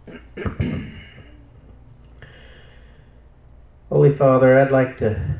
Holy Father, I'd like to,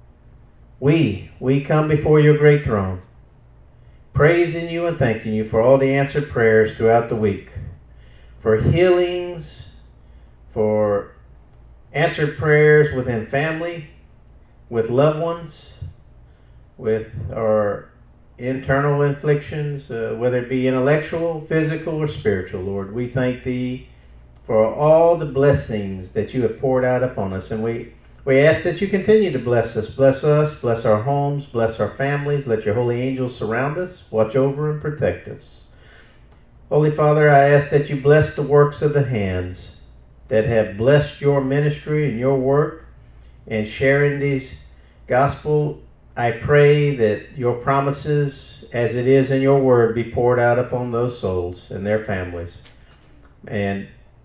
we come before your great throne, praising you and thanking you for all the answered prayers throughout the week, for healings, for answered prayers within family, with loved ones, with our internal afflictions, whether it be intellectual, physical, or spiritual, Lord. We thank thee for all the blessings that you have poured out upon us, and we ask that you continue to bless us, bless our homes, bless our families. Let your holy angels surround us, watch over and protect us. Holy Father, I ask that you bless the works of the hands that have blessed your ministry and your work and sharing these gospel. I pray that your promises, as it is in your word, be poured out upon those souls and their families. And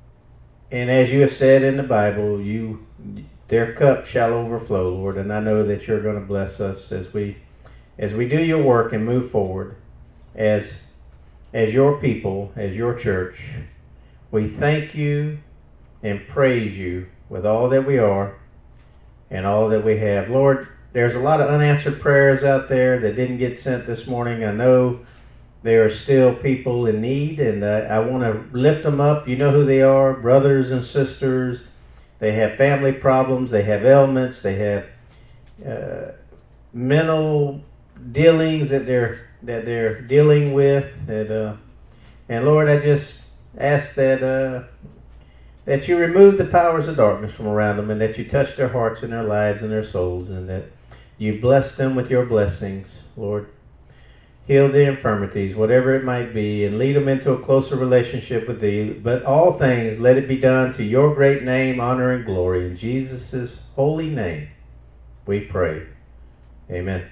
as you have said in the Bible, their cup shall overflow, Lord, and I know that you're going to bless us as we do your work and move forward as your people, as your church. We thank you and praise you with all that we are and all that we have. Lord, there's a lot of unanswered prayers out there that didn't get sent this morning. I know there are still people in need, and I want to lift them up. You know who they are, brothers and sisters. They have family problems, they have ailments, they have mental dealings that they're dealing with. And Lord, I just ask that you remove the powers of darkness from around them, and that you touch their hearts and their lives and their souls, and that you bless them with your blessings, Lord. Heal the infirmities, whatever it might be, and lead them into a closer relationship with thee. But all things, let it be done to your great name, honor, and glory. In Jesus' holy name, we pray. Amen.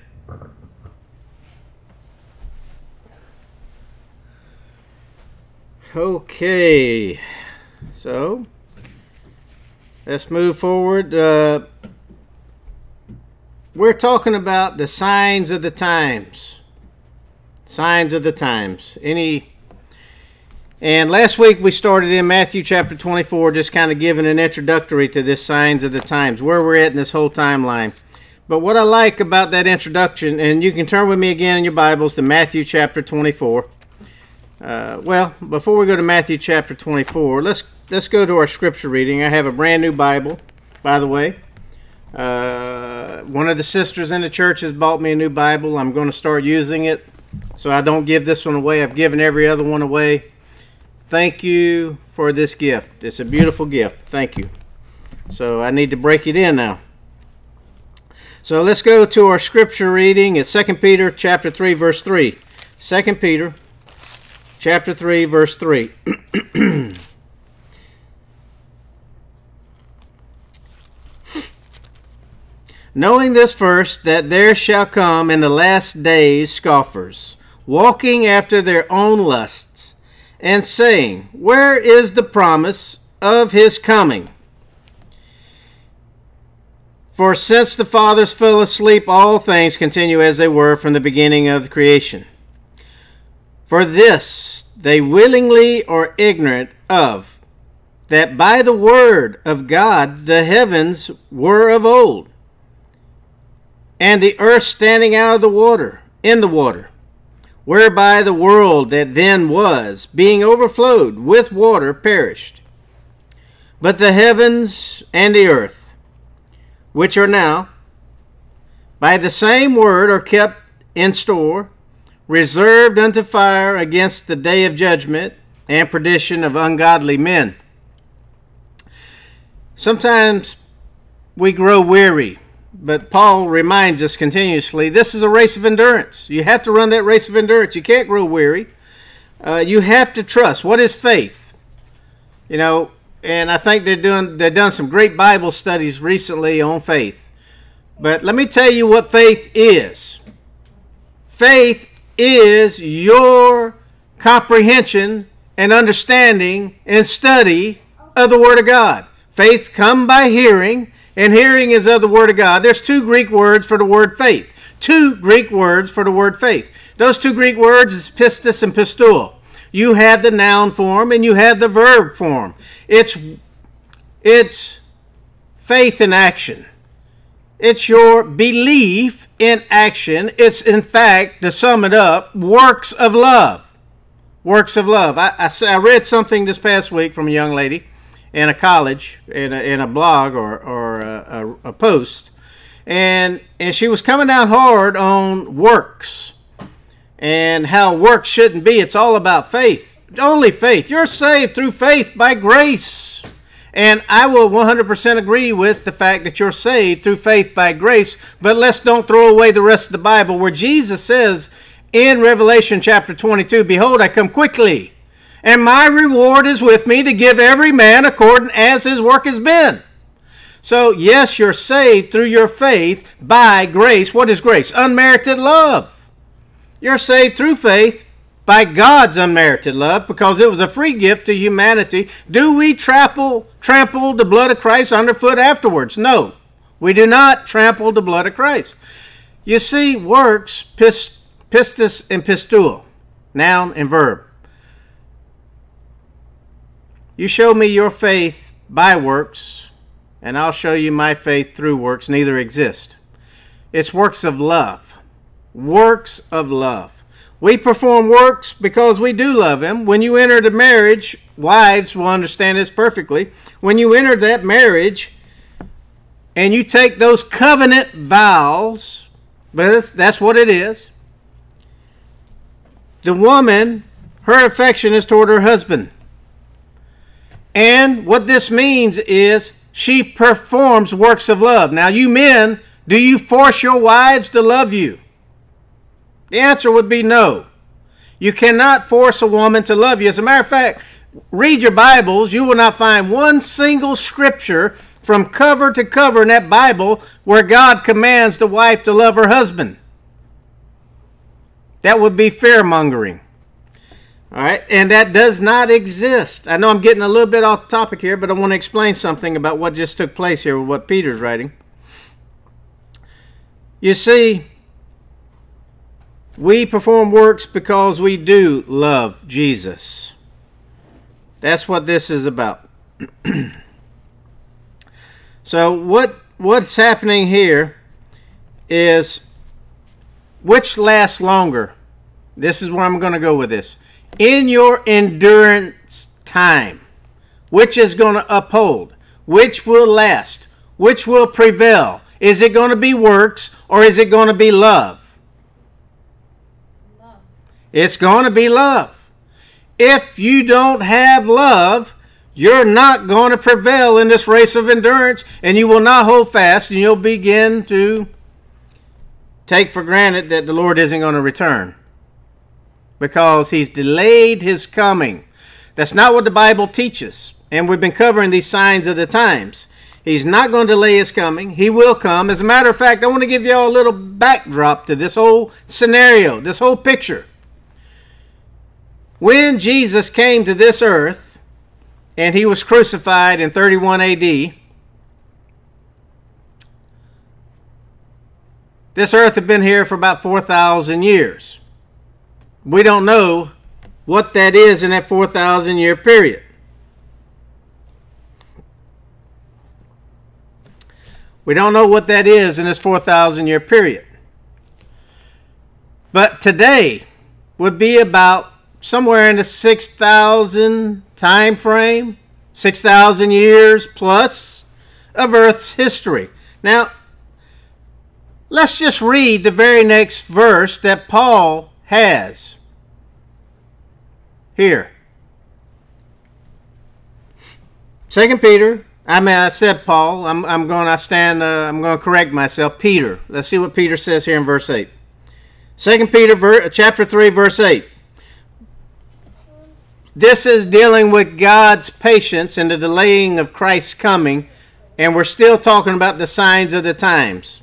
Okay, so let's move forward. We're talking about the signs of the times. Signs of the times. And last week we started in Matthew chapter 24, just kind of giving an introductory to this signs of the times, where we're at in this whole timeline. But what I like about that introduction, and you can turn with me again in your Bibles to Matthew chapter 24. Well, before we go to Matthew chapter 24, let's go to our scripture reading. I have a brand new Bible, by the way. One of the sisters in the church has bought me a new Bible. I'm going to start using it, so I don't give this one away. I've given every other one away. Thank you for this gift. It's a beautiful gift. Thank you. So I need to break it in now. So let's go to our scripture reading. It's 2 Peter chapter 3, verse 3. 2 Peter chapter 3, verse 3. Knowing this first, that there shall come in the last days scoffers, walking after their own lusts, and saying, where is the promise of his coming? For since the fathers fell asleep, all things continue as they were from the beginning of the creation. For this they willingly are ignorant of, that by the word of God the heavens were of old, and the earth standing out of the water, in the water, whereby the world that then was, being overflowed with water, perished. But the heavens and the earth, which are now, by the same word are kept in store, reserved unto fire against the day of judgment and perdition of ungodly men. Sometimes we grow weary, but Paul reminds us continuously, this is a race of endurance. You have to run that race of endurance. You can't grow weary. You have to trust. What is faith? You know, and I think they've done some great Bible studies recently on faith. But let me tell you what faith is. Faith is your comprehension and understanding and study of the Word of God. Faith comes by hearing, and hearing is of the Word of God. There's two Greek words for the word faith. Two Greek words for the word faith. Those two Greek words is pistis and pistuo. You have the noun form and you have the verb form. It's faith in action. It's your belief in action. It's, in fact, to sum it up, works of love. Works of love. I read something this past week from a young lady in a college, in a blog or a post, and she was coming down hard on works and how works shouldn't be. It's all about faith. Only faith. You're saved through faith by grace. And I will 100% agree with the fact that you're saved through faith by grace, but let's don't throw away the rest of the Bible where Jesus says in Revelation chapter 22, "Behold, I come quickly, and my reward is with me to give every man according as his work has been." So, yes, you're saved through your faith by grace. What is grace? Unmerited love. You're saved through faith by God's unmerited love because it was a free gift to humanity. Do we trample the blood of Christ underfoot afterwards? No, we do not trample the blood of Christ. You see, works, pistis and pistuo, noun and verb. You show me your faith by works, and I'll show you my faith through works. Neither exist. It's works of love. Works of love. We perform works because we do love Him. When you enter the marriage, wives will understand this perfectly. When you enter that marriage and you take those covenant vows, but that's what it is. The woman, her affection is toward her husband. And what this means is she performs works of love. Now, you men, do you force your wives to love you? The answer would be no. You cannot force a woman to love you. As a matter of fact, read your Bibles. You will not find one single scripture from cover to cover in that Bible where God commands the wife to love her husband. That would be fear-mongering. All right, and that does not exist. I know I'm getting a little bit off topic here, but I want to explain something about what just took place here with what Peter's writing. You see, we perform works because we do love Jesus. That's what this is about. So what's happening here is, which lasts longer? This is where I'm going to go with this. In your endurance time, which is going to uphold? Which will last? Which will prevail? Is it going to be works or is it going to be love? Love. It's going to be love. If you don't have love, you're not going to prevail in this race of endurance, and you will not hold fast, and you'll begin to take for granted that the Lord isn't going to return because He's delayed His coming. That's not what the Bible teaches, and we've been covering these signs of the times. He's not going to delay His coming. He will come. As a matter of fact, I want to give you all a little backdrop to this whole scenario, this whole picture. When Jesus came to this earth, and He was crucified in 31 AD, this earth had been here for about 4,000 years. We don't know what that is in that 4,000 year period. We don't know what that is in this 4,000 year period. But today would be about somewhere in the 6,000 time frame, 6,000 years plus of Earth's history. Now, let's just read the very next verse that Paul has here. 2 Peter. I said Paul. I'm going to correct myself. Peter. Let's see what Peter says here in verse 8. 2 Peter chapter 3 verse 8. This is dealing with God's patience and the delaying of Christ's coming, and we're still talking about the signs of the times.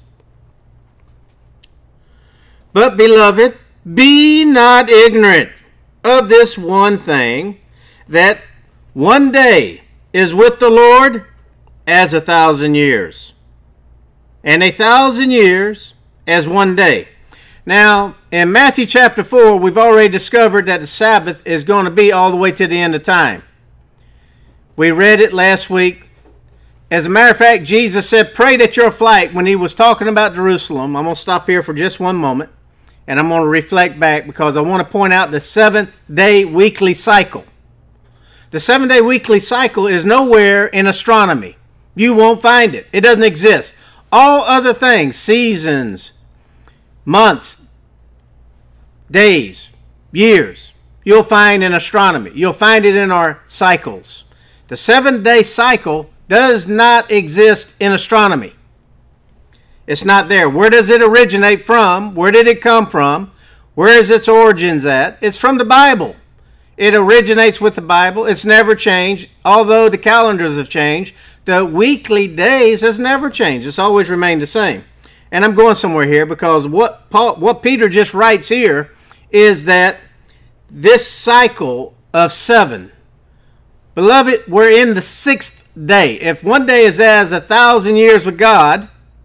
But, beloved, be not ignorant of this one thing, that one day is with the Lord as 1,000 years, and 1,000 years as one day. Now, in Matthew chapter 4, we've already discovered that the Sabbath is going to be all the way to the end of time. We read it last week. As a matter of fact, Jesus said, pray that your flight, when he was talking about Jerusalem. I'm going to stop here for just one moment, and I'm going to reflect back because I want to point out the 7-day weekly cycle. The 7-day weekly cycle is nowhere in astronomy. You won't find it. It doesn't exist. All other things, seasons, months, days, years, you'll find in astronomy. You'll find it in our cycles. The 7-day cycle does not exist in astronomy. It's not there. Where does it originate from? Where did it come from? Where is its origins at? It's from the Bible. It originates with the Bible. It's never changed. Although the calendars have changed, the weekly days has never changed. It's always remained the same. And I'm going somewhere here because what Peter just writes here is that this cycle of 7, beloved, we're in the 6th day. If one day is as 1,000 years with God,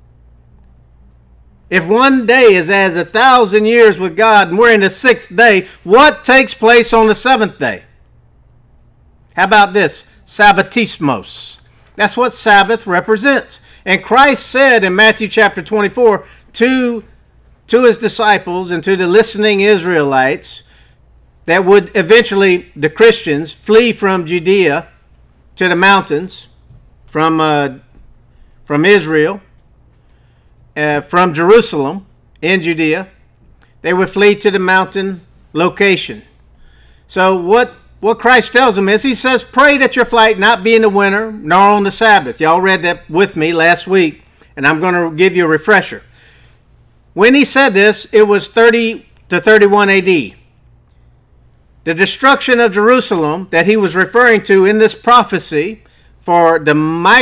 if one day is as 1,000 years with God and we're in the 6th day, what takes place on the 7th day? How about this? Sabbatismos. That's what Sabbath represents. And Christ said in Matthew chapter 24 to his disciples and to the listening Israelites that would eventually, the Christians, flee from Judea to the mountains, from Israel, from Jerusalem in Judea. They would flee to the mountain location. So what Christ tells them is, he says, pray that your flight not be in the winter, nor on the Sabbath. Y'all read that with me last week, and I'm going to give you a refresher. When he said this, it was 30 to 31 AD. The destruction of Jerusalem that he was referring to in this prophecy for the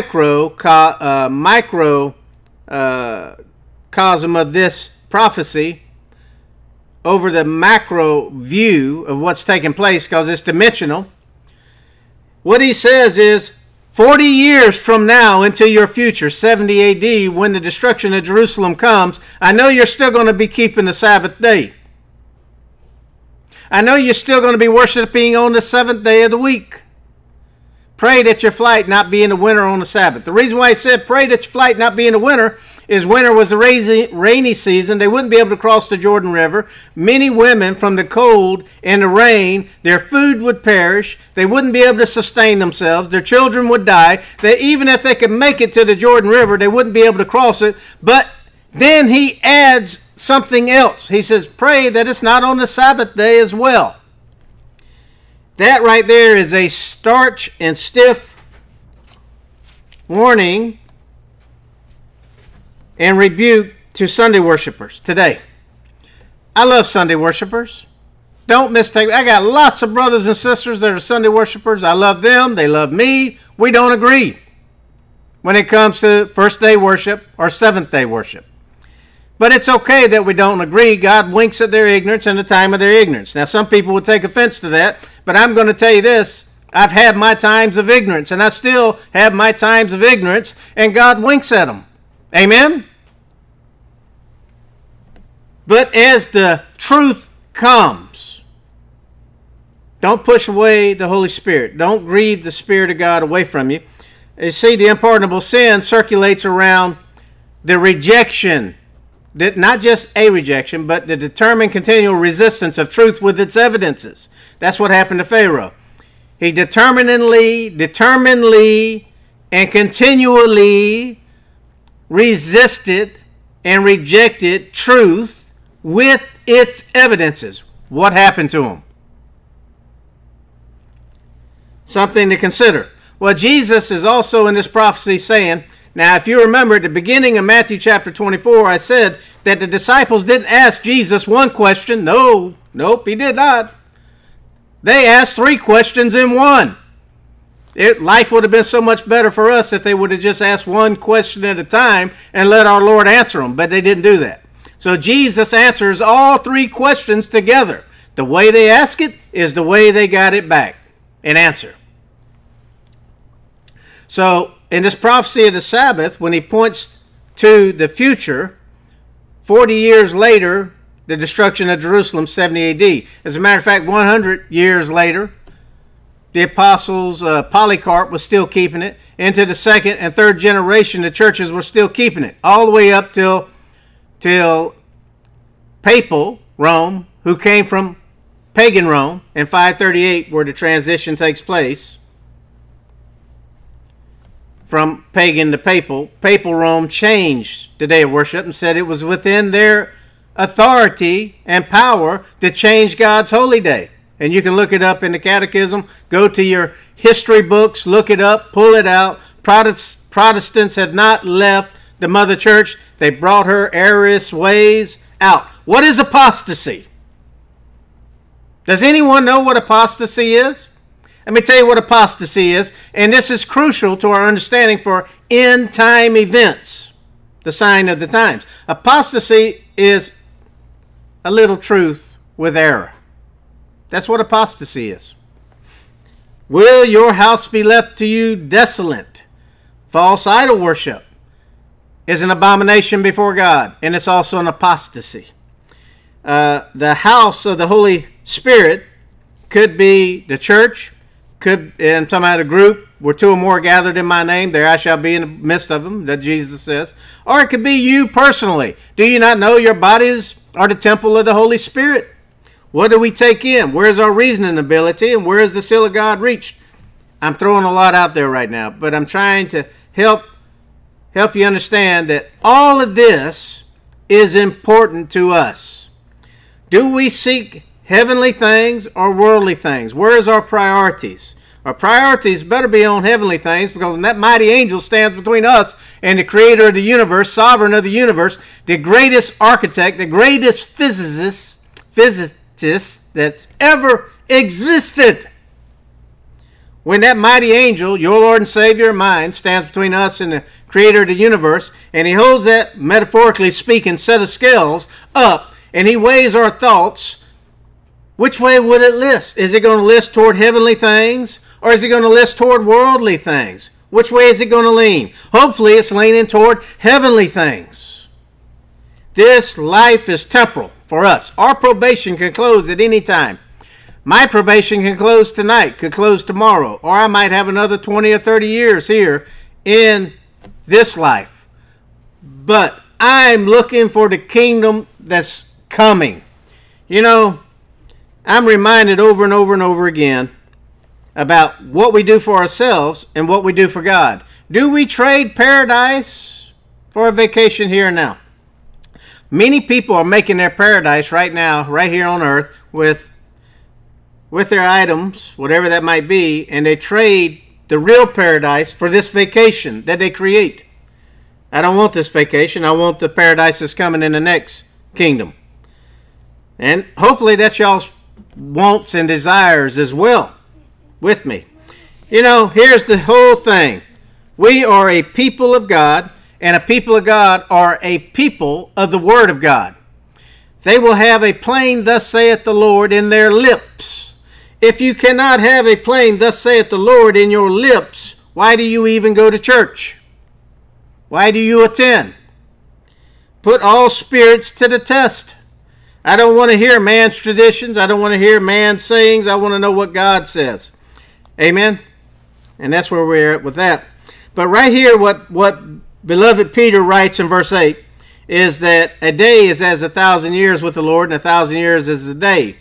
microcosm of this prophecy over the macro view of what's taking place, because it's dimensional. What he says is 40 years from now into your future, 70 AD, when the destruction of Jerusalem comes, I know you're still going to be keeping the Sabbath day. I know you're still going to be worshiping on the 7th day of the week. Pray that your flight not be in the winter on the Sabbath. The reason why he said pray that your flight not be in the winter is winter was a rainy season. They wouldn't be able to cross the Jordan River. Many women, from the cold and the rain, their food would perish. They wouldn't be able to sustain themselves. Their children would die. Even if they could make it to the Jordan River, they wouldn't be able to cross it. But then he adds something else. He says, pray that it's not on the Sabbath day as well. That right there is a starch and stiff warning and rebuke to Sunday worshipers today. I love Sunday worshipers. Don't mistake me. I got lots of brothers and sisters that are Sunday worshipers. I love them. They love me. We don't agree when it comes to first day worship or 7th day worship. But it's okay that we don't agree. God winks at their ignorance and the time of their ignorance. Now, some people would take offense to that, but I'm going to tell you this. I've had my times of ignorance, and I still have my times of ignorance, and God winks at them. Amen? But as the truth comes, don't push away the Holy Spirit. Don't grieve the Spirit of God away from you. You see, the unpardonable sin circulates around the rejection, not just a rejection, but the determined continual resistance of truth with its evidences. That's what happened to Pharaoh. He determinedly, and continually resisted and rejected truth with its evidences. What happened to him? Something to consider. Well, Jesus is also in this prophecy saying, now, if you remember at the beginning of Matthew chapter 24, I said that the disciples didn't ask Jesus one question. Nope, he did not. They asked 3 questions in one. Life would have been so much better for us if they would have just asked one question at a time and let our Lord answer them, but they didn't do that. So Jesus answers all 3 questions together. The way they ask it is the way they got it back and answer. So, in this prophecy of the Sabbath, when he points to the future, 40 years later, the destruction of Jerusalem, 70 A.D. As a matter of fact, 100 years later, the apostles, Polycarp was still keeping it. Into the second and third generation, the churches were still keeping it. All the way up till papal Rome, who came from pagan Rome in 538, where the transition takes place from pagan to papal. Papal Rome changed the day of worship and said it was within their authority and power to change God's holy day. And you can look it up in the catechism. Go to your history books, look it up, pull it out. Protestants have not left the mother church. They brought her errorist ways out. What is apostasy? Does anyone know what apostasy is? Let me tell you what apostasy is, and this is crucial to our understanding for end-time events, the sign of the times. Apostasy is a little truth with error. That's what apostasy is. Will your house be left to you desolate? False idol worship is an abomination before God, and it's also an apostasy. The house of the Holy Spirit could be the church, and talking about a group where two or more are gathered in my name, there I shall be in the midst of them, that Jesus says. Or it could be you personally. Do you not know your bodies are the temple of the Holy Spirit? What do we take in? Where's our reasoning ability, and where is the seal of God reached? I'm throwing a lot out there right now, but I'm trying to help you understand that all of this is important to us. Do we seek heavenly things or worldly things? Where's our priorities? Our priorities better be on heavenly things, because when that mighty angel stands between us and the creator of the universe, sovereign of the universe, the greatest architect, the greatest physicist that's ever existed. When that mighty angel, your Lord and Savior and mine, stands between us and the creator of the universe, and he holds that, metaphorically speaking, set of scales up, and he weighs our thoughts, which way would it list? Is it going to list toward heavenly things, or is it going to list toward worldly things? Which way is it going to lean? Hopefully it's leaning toward heavenly things. This life is temporal for us. Our probation can close at any time. My probation can close tonight, could close tomorrow, or I might have another 20 or 30 years here in this life. But I'm looking for the kingdom that's coming. You know, I'm reminded over and over and over again about what we do for ourselves and what we do for God. Do we trade paradise for a vacation here and now? Many people are making their paradise right now, right here on earth, with their items, whatever that might be, and they trade the real paradise for this vacation that they create. I don't want this vacation. I want the paradise that's coming in the next kingdom. And hopefully that's y'all's wants and desires as well with me. You know, here's the whole thing. We are a people of God, and a people of God are a people of the Word of God. They will have a plain thus saith the Lord in their lips. If you cannot have a plain thus saith the Lord in your lips, why do you even go to church? Why do you attend? Put all spirits to the test. I don't want to hear man's traditions. I don't want to hear man's sayings. I want to know what God says. Amen? And that's where we're at with that. But right here, what beloved Peter writes in verse 8 is that a day is as 1,000 years with the Lord, and 1,000 years is a day.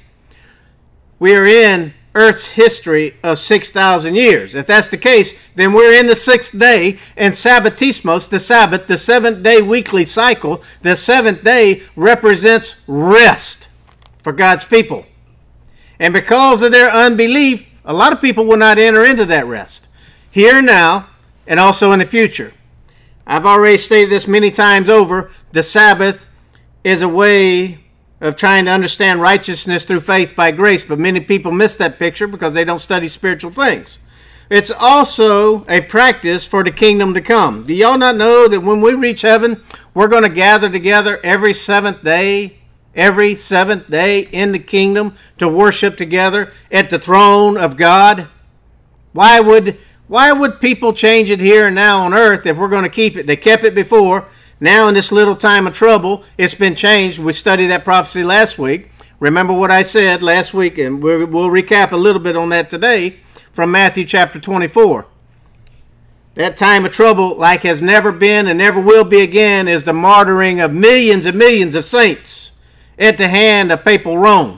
We are in Earth's history of 6,000 years. If that's the case, then we're in the sixth day, and Sabbatismos, the Sabbath, the seventh-day weekly cycle, the seventh day represents rest for God's people. And because of their unbelief, a lot of people will not enter into that rest, here now and also in the future. I've already stated this many times over. The Sabbath is a way of trying to understand righteousness through faith by grace, but many people miss that picture because they don't study spiritual things. It's also a practice for the kingdom to come. Do y'all not know that when we reach heaven, we're going to gather together every seventh day in the kingdom to worship together at the throne of God? Why would people change it here and now on earth if we're going to keep it? They kept it before. Now in this little time of trouble, it's been changed. We studied that prophecy last week. Remember what I said last week, and we'll recap a little bit on that today from Matthew chapter 24. That time of trouble, like has never been and never will be again, is the martyring of millions and millions of saints at the hand of papal Rome.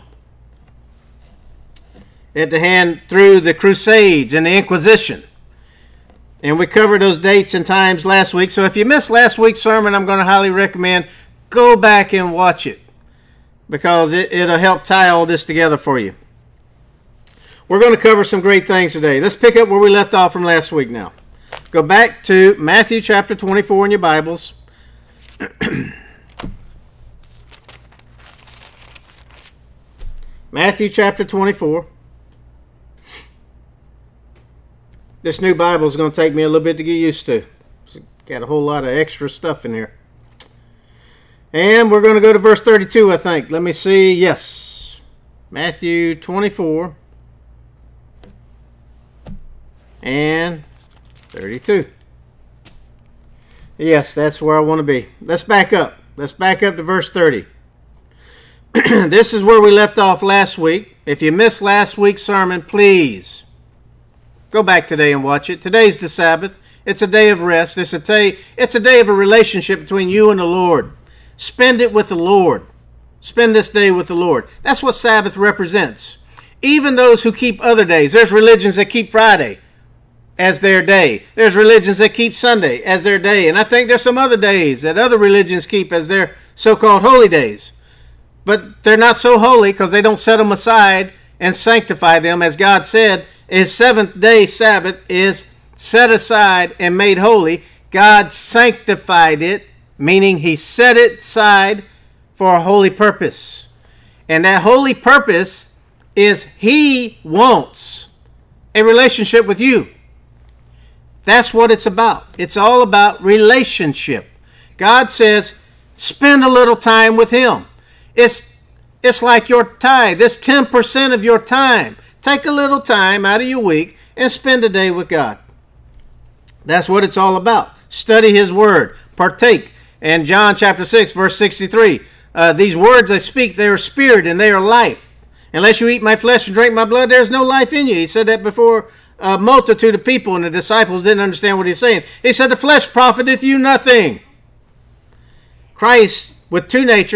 At the hand through the Crusades and the Inquisition. And we covered those dates and times last week. So if you missed last week's sermon, I'm going to highly recommend go back and watch it, because it'll help tie all this together for you. We're going to cover some great things today. Let's pick up where we left off from last week now. Go back to Matthew chapter 24 in your Bibles. Matthew chapter 24. This new Bible is going to take me a little bit to get used to. It's got a whole lot of extra stuff in here. And we're going to go to verse 32, I think. Let me see. Yes. Matthew 24 and 32. Yes, that's where I want to be. Let's back up. Let's back up to verse 30. This is where we left off last week. If you missed last week's sermon, please go back today and watch it. Today's the Sabbath. It's a day of rest. It's a day of a relationship between you and the Lord. Spend it with the Lord. Spend this day with the Lord. That's what Sabbath represents. Even those who keep other days. There's religions that keep Friday as their day. There's religions that keep Sunday as their day. And I think there's some other days that other religions keep as their so-called holy days. But they're not so holy because they don't set them aside and sanctify them. As God said, His seventh day Sabbath is set aside and made holy. God sanctified it, meaning He set it aside for a holy purpose. And that holy purpose is He wants a relationship with you. That's what it's about. It's all about relationship. God says, spend a little time with Him. It's like your tithe. It's 10% of your time. Take a little time out of your week and spend a day with God. That's what it's all about. Study His Word. Partake. And John chapter 6, verse 63. These words I speak, they are spirit and they are life. Unless you eat my flesh and drink my blood, there is no life in you. He said that before a multitude of people, and the disciples didn't understand what He's saying. He said, the flesh profiteth you nothing. Christ with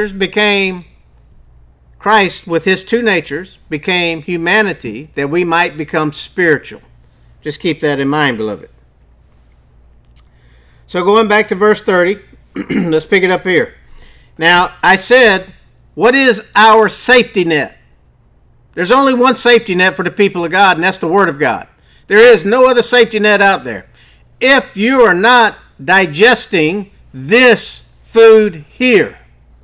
His two natures became humanity that we might become spiritual. Just keep that in mind, beloved. So going back to verse 30, let's pick it up here. Now, I said, what is our safety net? There's only one safety net for the people of God, and that's the Word of God. There is no other safety net out there. If you are not digesting this food here,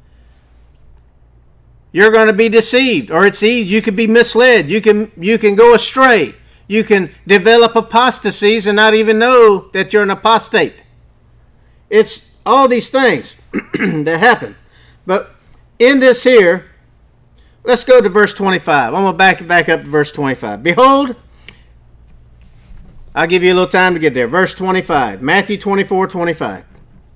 you're going to be deceived, or it's easy. You could be misled. You can go astray. You can develop apostasies and not even know that you're an apostate. It's all these things that happen. But in this here, let's go to verse 25. I'm going to back up to verse 25. Behold, I'll give you a little time to get there. Verse 25. Matthew 24, 25.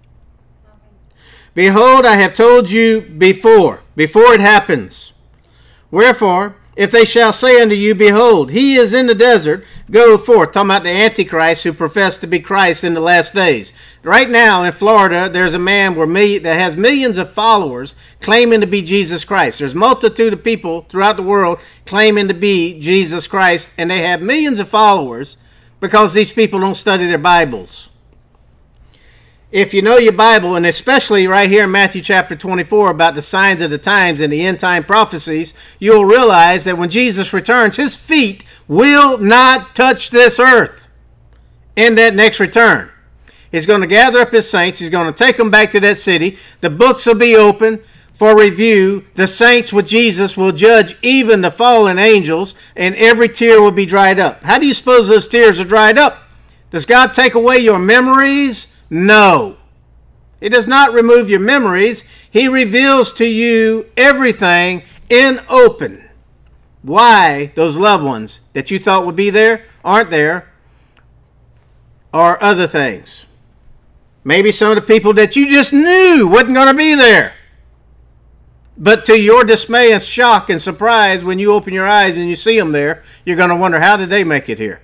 Behold, I have told you before it happens. Wherefore, if they shall say unto you, behold, he is in the desert, go forth. Talking about the Antichrist who professed to be Christ in the last days. Right now in Florida, there's a man that has millions of followers claiming to be Jesus Christ. There's a multitude of people throughout the world claiming to be Jesus Christ, and they have millions of followers because these people don't study their Bibles. If you know your Bible, and especially right here in Matthew chapter 24 about the signs of the times and the end time prophecies, you'll realize that when Jesus returns, His feet will not touch this earth in that next return. He's going to gather up His saints. He's going to take them back to that city. The books will be open for review. The saints with Jesus will judge even the fallen angels, and every tear will be dried up. How do you suppose those tears are dried up? Does God take away your memories? No. He does not remove your memories. He reveals to you everything in open. Why those loved ones that you thought would be there aren't there, or other things. Maybe some of the people that you just knew wasn't going to be there. But to your dismay and shock and surprise, when you open your eyes and you see them there, you're going to wonder, how did they make it here?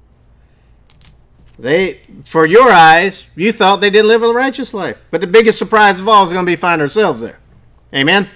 For your eyes, you thought they didn't live a righteous life. But the biggest surprise of all is going to be find ourselves there. Amen?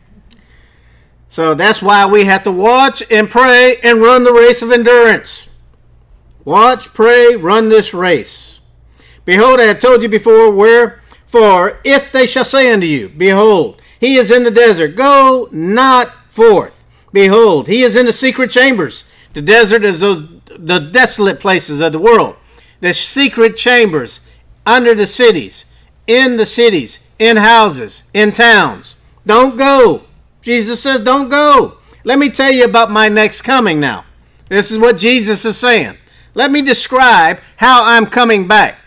So that's why we have to watch and pray and run the race of endurance. Watch, pray, run this race. Behold, I have told you before, wherefore, if they shall say unto you, behold, he is in the desert, go not forth. Behold, he is in the secret chambers. The desert is the desolate places of the world. The secret chambers under the cities, in houses, in towns. Don't go. Jesus says, don't go. Let me tell you about my next coming now. This is what Jesus is saying. Let me describe how I'm coming back.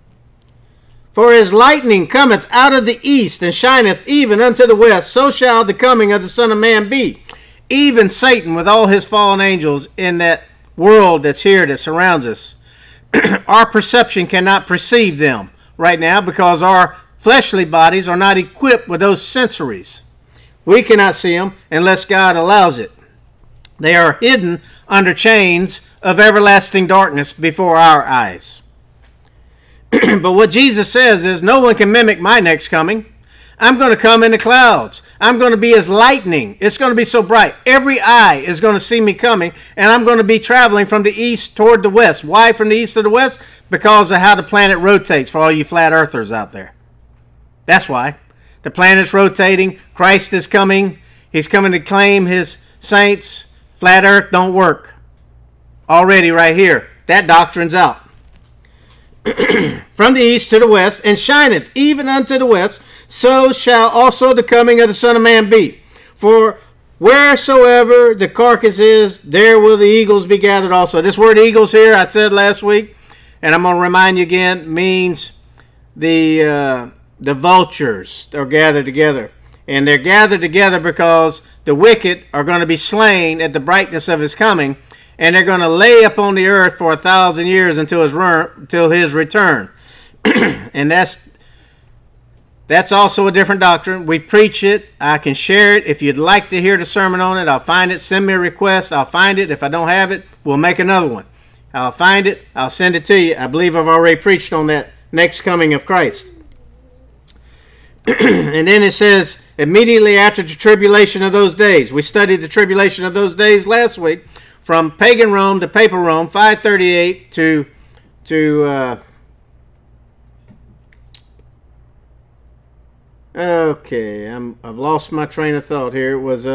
For as lightning cometh out of the east and shineth even unto the west, so shall the coming of the Son of Man be. Even Satan with all his fallen angels in that world that's here that surrounds us. Our perception cannot perceive them right now because our fleshly bodies are not equipped with those sensories. We cannot see them unless God allows it. They are hidden under chains of everlasting darkness before our eyes. But what Jesus says is, no one can mimic my next coming. I'm going to come in the clouds. I'm going to be as lightning. It's going to be so bright. Every eye is going to see me coming, and I'm going to be traveling from the east toward the west. Why from the east to the west? Because of how the planet rotates for all you flat earthers out there. That's why. The planet's rotating. Christ is coming. He's coming to claim his saints. Flat earth don't work. Already right here. That doctrine's out. From the east to the west, and shineth even unto the west, so shall also the coming of the Son of Man be. For wheresoever the carcass is, there will the eagles be gathered also. This word eagles here, I said last week, and I'm going to remind you again, means the vultures are gathered together. And they're gathered together because the wicked are going to be slain at the brightness of his coming, and they're going to lay upon the earth for 1,000 years until his return. And that's also a different doctrine. We preach it. I can share it. If you'd like to hear the sermon on it, I'll find it. Send me a request. I'll find it. If I don't have it, we'll make another one. I'll find it. I'll send it to you. I believe I've already preached on that next coming of Christ. And then it says, immediately after the tribulation of those days. We studied the tribulation of those days last week. From pagan Rome to papal Rome, 538 okay, I've lost my train of thought here. It was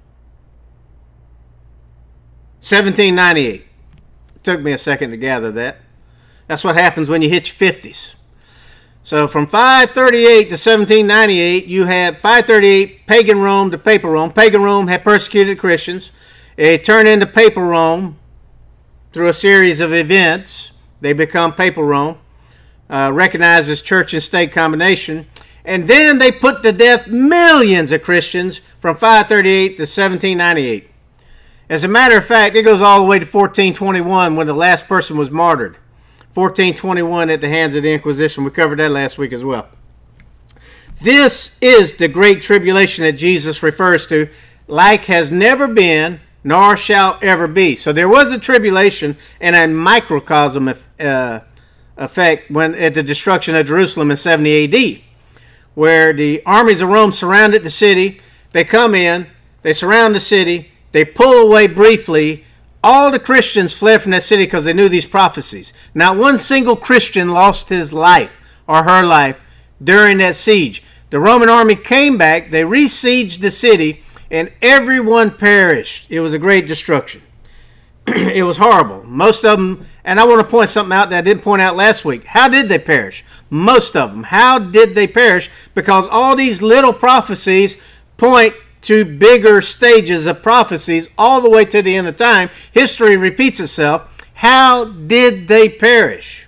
1798. It took me a second to gather that. That's what happens when you hit your 50s. So from 538 to 1798, you had 538 pagan Rome to papal Rome. Pagan Rome had persecuted Christians. It turned into papal Rome through a series of events. They become papal Rome, recognized as church and state combination. And then they put to death millions of Christians from 538 to 1798. As a matter of fact, it goes all the way to 1421 when the last person was martyred. 1421 at the hands of the Inquisition. We covered that last week as well. This is the great tribulation that Jesus refers to, like has never been, nor shall ever be. So there was a tribulation and a microcosm effect when at the destruction of Jerusalem in 70 AD, where the armies of Rome surrounded the city. They come in, they surround the city, they pull away briefly. All the Christians fled from that city because they knew these prophecies. Not one single Christian lost his life or her life during that siege. The Roman army came back, they besieged the city, and everyone perished. It was a great destruction. It was horrible. Most of them, and I want to point something out that I didn't point out last week. How did they perish? Most of them. How did they perish? Because all these little prophecies point to bigger stages of prophecies all the way to the end of time. History repeats itself. How did they perish?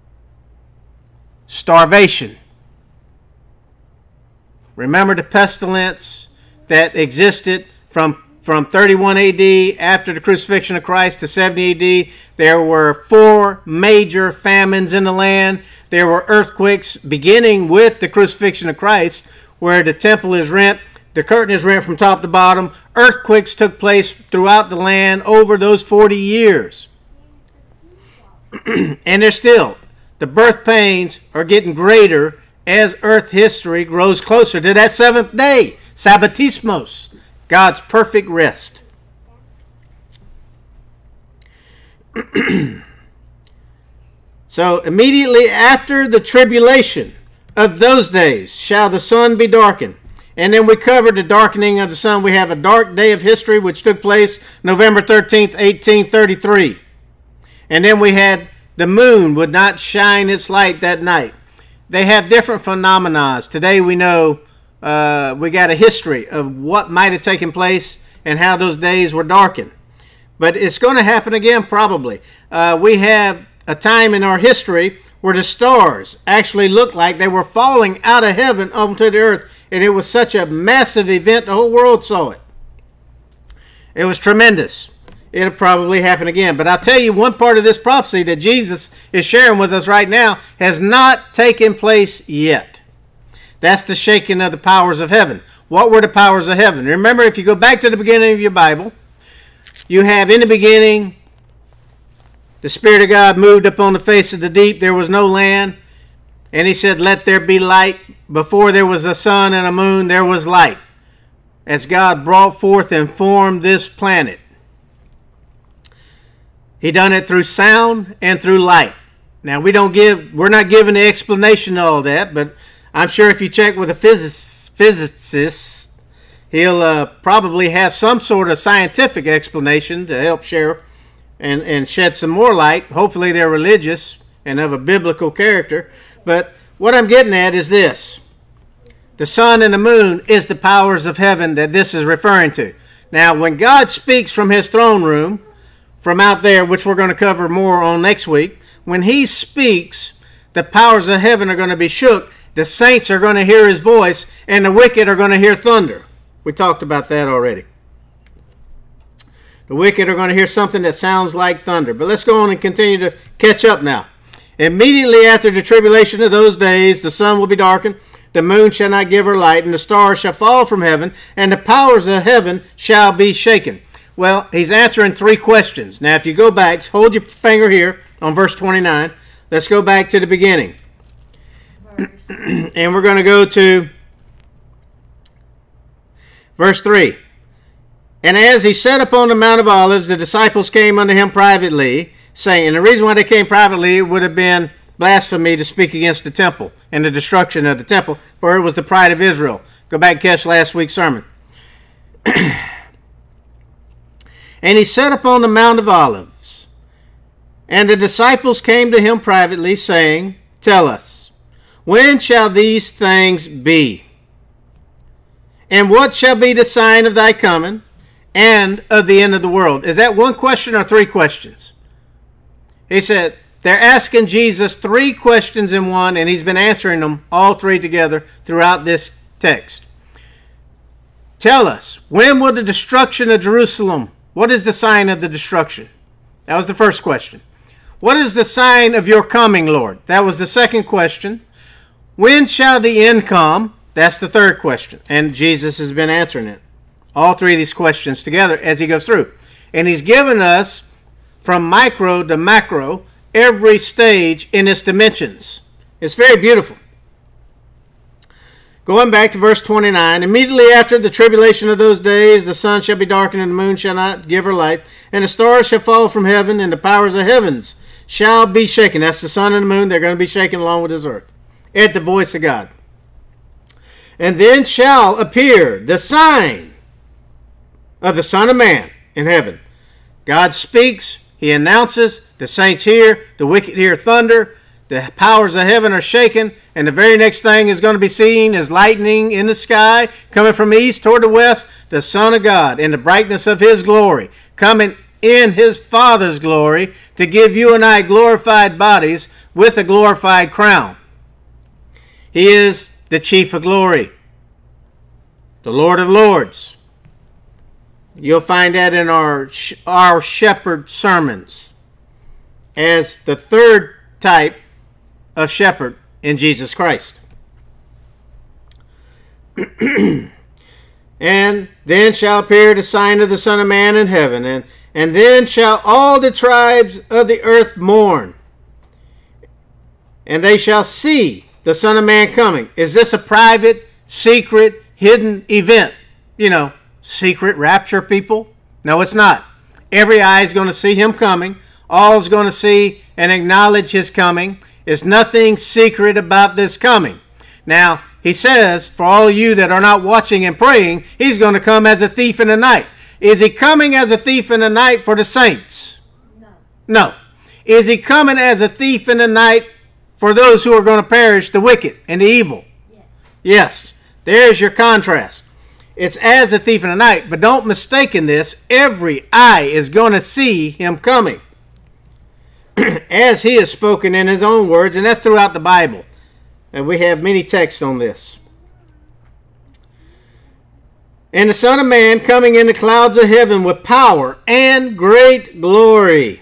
Starvation. Remember the pestilence that existed from 31 AD after the crucifixion of Christ to 70 AD. There were 4 major famines in the land. There were earthquakes beginning with the crucifixion of Christ, where the temple is rent, the curtain is rent from top to bottom. Earthquakes took place throughout the land over those 40 years. And they're still, the birth pains are getting greater as earth history grows closer to that seventh day, Sabbatismos, God's perfect rest. So immediately after the tribulation of those days shall the sun be darkened. And then we covered the darkening of the sun. We have a dark day of history which took place November 13th, 1833. And then we had the moon would not shine its light that night. They have different phenomena. Today we know we got a history of what might have taken place and how those days were darkened. But it's going to happen again probably. We have a time in our history where the stars actually looked like they were falling out of heaven onto the earth. And it was such a massive event, the whole world saw it. It was tremendous. It'll probably happen again. But I'll tell you, one part of this prophecy that Jesus is sharing with us right now has not taken place yet. That's the shaking of the powers of heaven. What were the powers of heaven? Remember, if you go back to the beginning of your Bible, you have in the beginning, the Spirit of God moved upon the face of the deep. There was no land. And he said, let there be light. Before there was a sun and a moon, there was light. As God brought forth and formed this planet. He done it through sound and through light. Now we're not giving the explanation of all that, but I'm sure if you check with a physicist, he'll probably have some sort of scientific explanation to help share and shed some more light. Hopefully they're religious and of a biblical character. But what I'm getting at is this. The sun and the moon is the powers of heaven that this is referring to. Now, when God speaks from his throne room, from out there, which we're going to cover more on next week, when he speaks, the powers of heaven are going to be shook. The saints are going to hear his voice, and the wicked are going to hear thunder. We talked about that already. The wicked are going to hear something that sounds like thunder. But let's go on and continue to catch up now. Immediately after the tribulation of those days, the sun will be darkened, the moon shall not give her light, and the stars shall fall from heaven, and the powers of heaven shall be shaken. Well, he's answering three questions. Now, if you go back, hold your finger here on verse 29. Let's go back to the beginning. And we're going to go to verse 3. And as he sat upon the Mount of Olives, the disciples came unto him privately, saying, and the reason why they came privately would have been blasphemy to speak against the temple and the destruction of the temple, for it was the pride of Israel. Go back and catch last week's sermon. And he sat upon the Mount of Olives, and the disciples came to him privately, saying, tell us, when shall these things be? And what shall be the sign of thy coming and of the end of the world? Is that one question or three questions? He said, they're asking Jesus three questions in one, and he's been answering them all three together throughout this text. Tell us, when will the destruction of Jerusalem, what is the sign of the destruction? That was the first question. What is the sign of your coming, Lord? That was the second question. When shall the end come? That's the third question. And Jesus has been answering it. All three of these questions together as he goes through. And he's given us, from micro to macro, every stage in its dimensions. It's very beautiful. Going back to verse 29, immediately after the tribulation of those days, the sun shall be darkened, and the moon shall not give her light, and the stars shall fall from heaven, and the powers of heavens shall be shaken. That's the sun and the moon. They're going to be shaken along with this earth at the voice of God. And then shall appear the sign of the Son of Man in heaven. God speaks. He announces. The saints hear. The wicked hear thunder. The powers of heaven are shaken, and the very next thing is going to be seen is lightning in the sky, coming from east toward the west, the Son of God in the brightness of his glory, coming in his Father's glory to give you and I glorified bodies with a glorified crown. He is the chief of glory, the Lord of lords. You'll find that in our shepherd sermons as the third type of shepherd in Jesus Christ. And then shall appear the sign of the Son of Man in heaven, and then shall all the tribes of the earth mourn, and they shall see the Son of Man coming. Is this a private, secret, hidden event? You know, secret rapture, people? No, it's not. Every eye is going to see him coming. All is going to see and acknowledge his coming. There's nothing secret about this coming. Now, he says, for all you that are not watching and praying, he's going to come as a thief in the night. Is he coming as a thief in the night for the saints? No. No. Is he coming as a thief in the night for those who are going to perish, the wicked and the evil? Yes. Yes. There's your contrast. It's as a thief in the night, but don't mistake in this. Every eye is going to see him coming. As he has spoken in his own words, and that's throughout the Bible. And we have many texts on this. And the Son of Man coming in the clouds of heaven with power and great glory.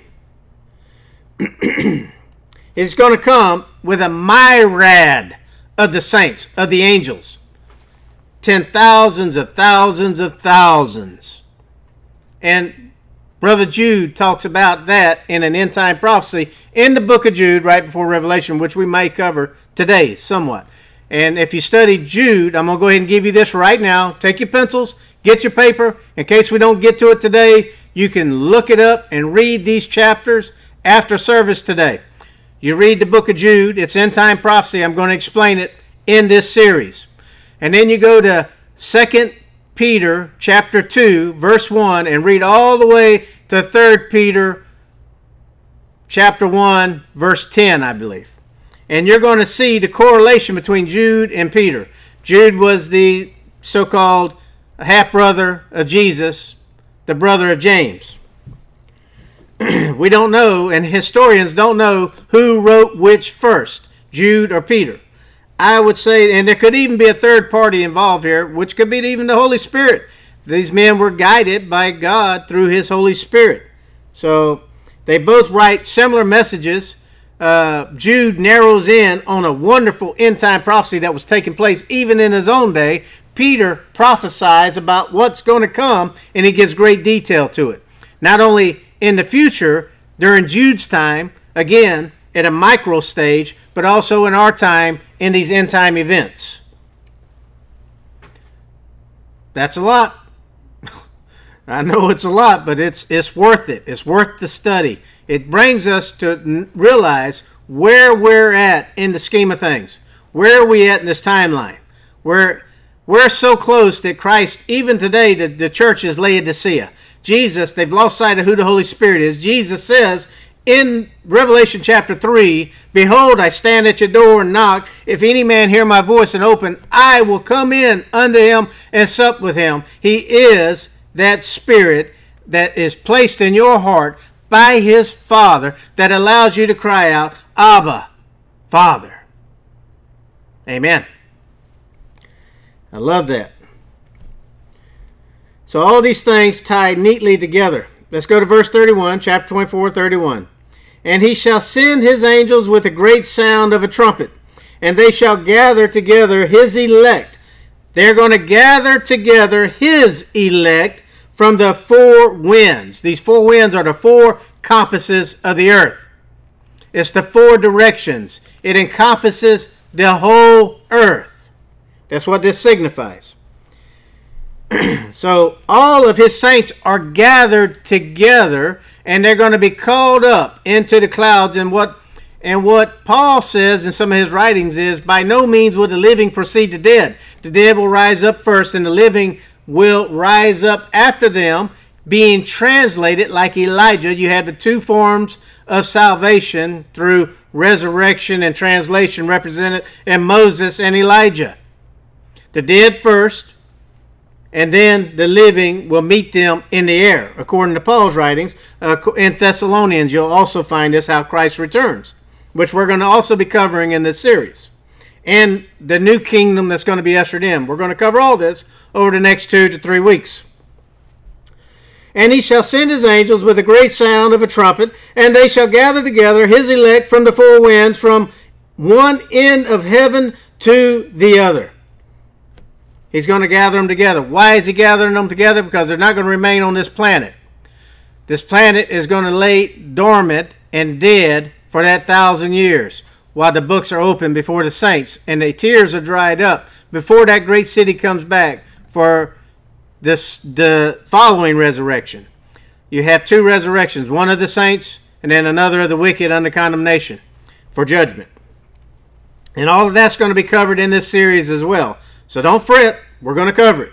He's going to come with a myriad of the saints, of the angels. 10,000s of thousands of thousands. And Brother Jude talks about that in an end-time prophecy in the book of Jude, right before Revelation, which we may cover today somewhat. And if you study Jude, I'm going to go ahead and give you this right now. Take your pencils, get your paper. In case we don't get to it today, you can look it up and read these chapters after service today. You read the book of Jude. It's end-time prophecy. I'm going to explain it in this series. And then you go to 2 Peter chapter 2, verse 1, and read all the way to 3 Peter chapter 1, verse 10, I believe. And you're going to see the correlation between Jude and Peter. Jude was the so-called half-brother of Jesus, the brother of James. We don't know, and historians don't know who wrote which first, Jude or Peter. I would say, and there could even be a third party involved here, which could be even the Holy Spirit. These men were guided by God through his Holy Spirit. So they both write similar messages. Jude narrows in on a wonderful end-time prophecy that was taking place even in his own day. Peter prophesies about what's going to come, and he gives great detail to it. Not only in the future, during Jude's time, again, at a micro stage, but also in our time in these end-time events. That's a lot. I know it's a lot, but it's worth it. It's worth the study. It brings us to realize where we're at in the scheme of things. Where are we at in this timeline? We're so close that Christ, even today, the church is Laodicea. Jesus, they've lost sight of who the Holy Spirit is. Jesus says in Revelation chapter 3, behold, I stand at your door and knock. If any man hear my voice and open, I will come in unto him and sup with him. He is that Spirit that is placed in your heart by his Father that allows you to cry out, Abba, Father. Amen. I love that. So all these things tie neatly together. Let's go to verse 31, chapter 24, 31. And he shall send his angels with a great sound of a trumpet, and they shall gather together his elect. They're going to gather together his elect from the four winds. These four winds are the four compasses of the earth. It's the four directions. It encompasses the whole earth. That's what this signifies. So all of his saints are gathered together, and they're going to be called up into the clouds. And what Paul says in some of his writings is, by no means will the living precede the dead. The dead will rise up first, and the living will rise up after them, being translated like Elijah. You had the two forms of salvation through resurrection and translation represented in Moses and Elijah. The dead first, and then the living will meet them in the air. According to Paul's writings, in Thessalonians, you'll also find this, how Christ returns, which we're going to also be covering in this series. And the new kingdom that's going to be ushered in. We're going to cover all this over the next 2 to 3 weeks. And he shall send his angels with a great sound of a trumpet, and they shall gather together his elect from the four winds, from one end of heaven to the other. He's going to gather them together. Why is he gathering them together? Because they're not going to remain on this planet. This planet is going to lay dormant and dead for that 1,000 years while the books are open before the saints and the tears are dried up before that great city comes back for the following resurrection. You have two resurrections, one of the saints and then another of the wicked under condemnation for judgment. And all of that's going to be covered in this series as well. So don't fret, we're going to cover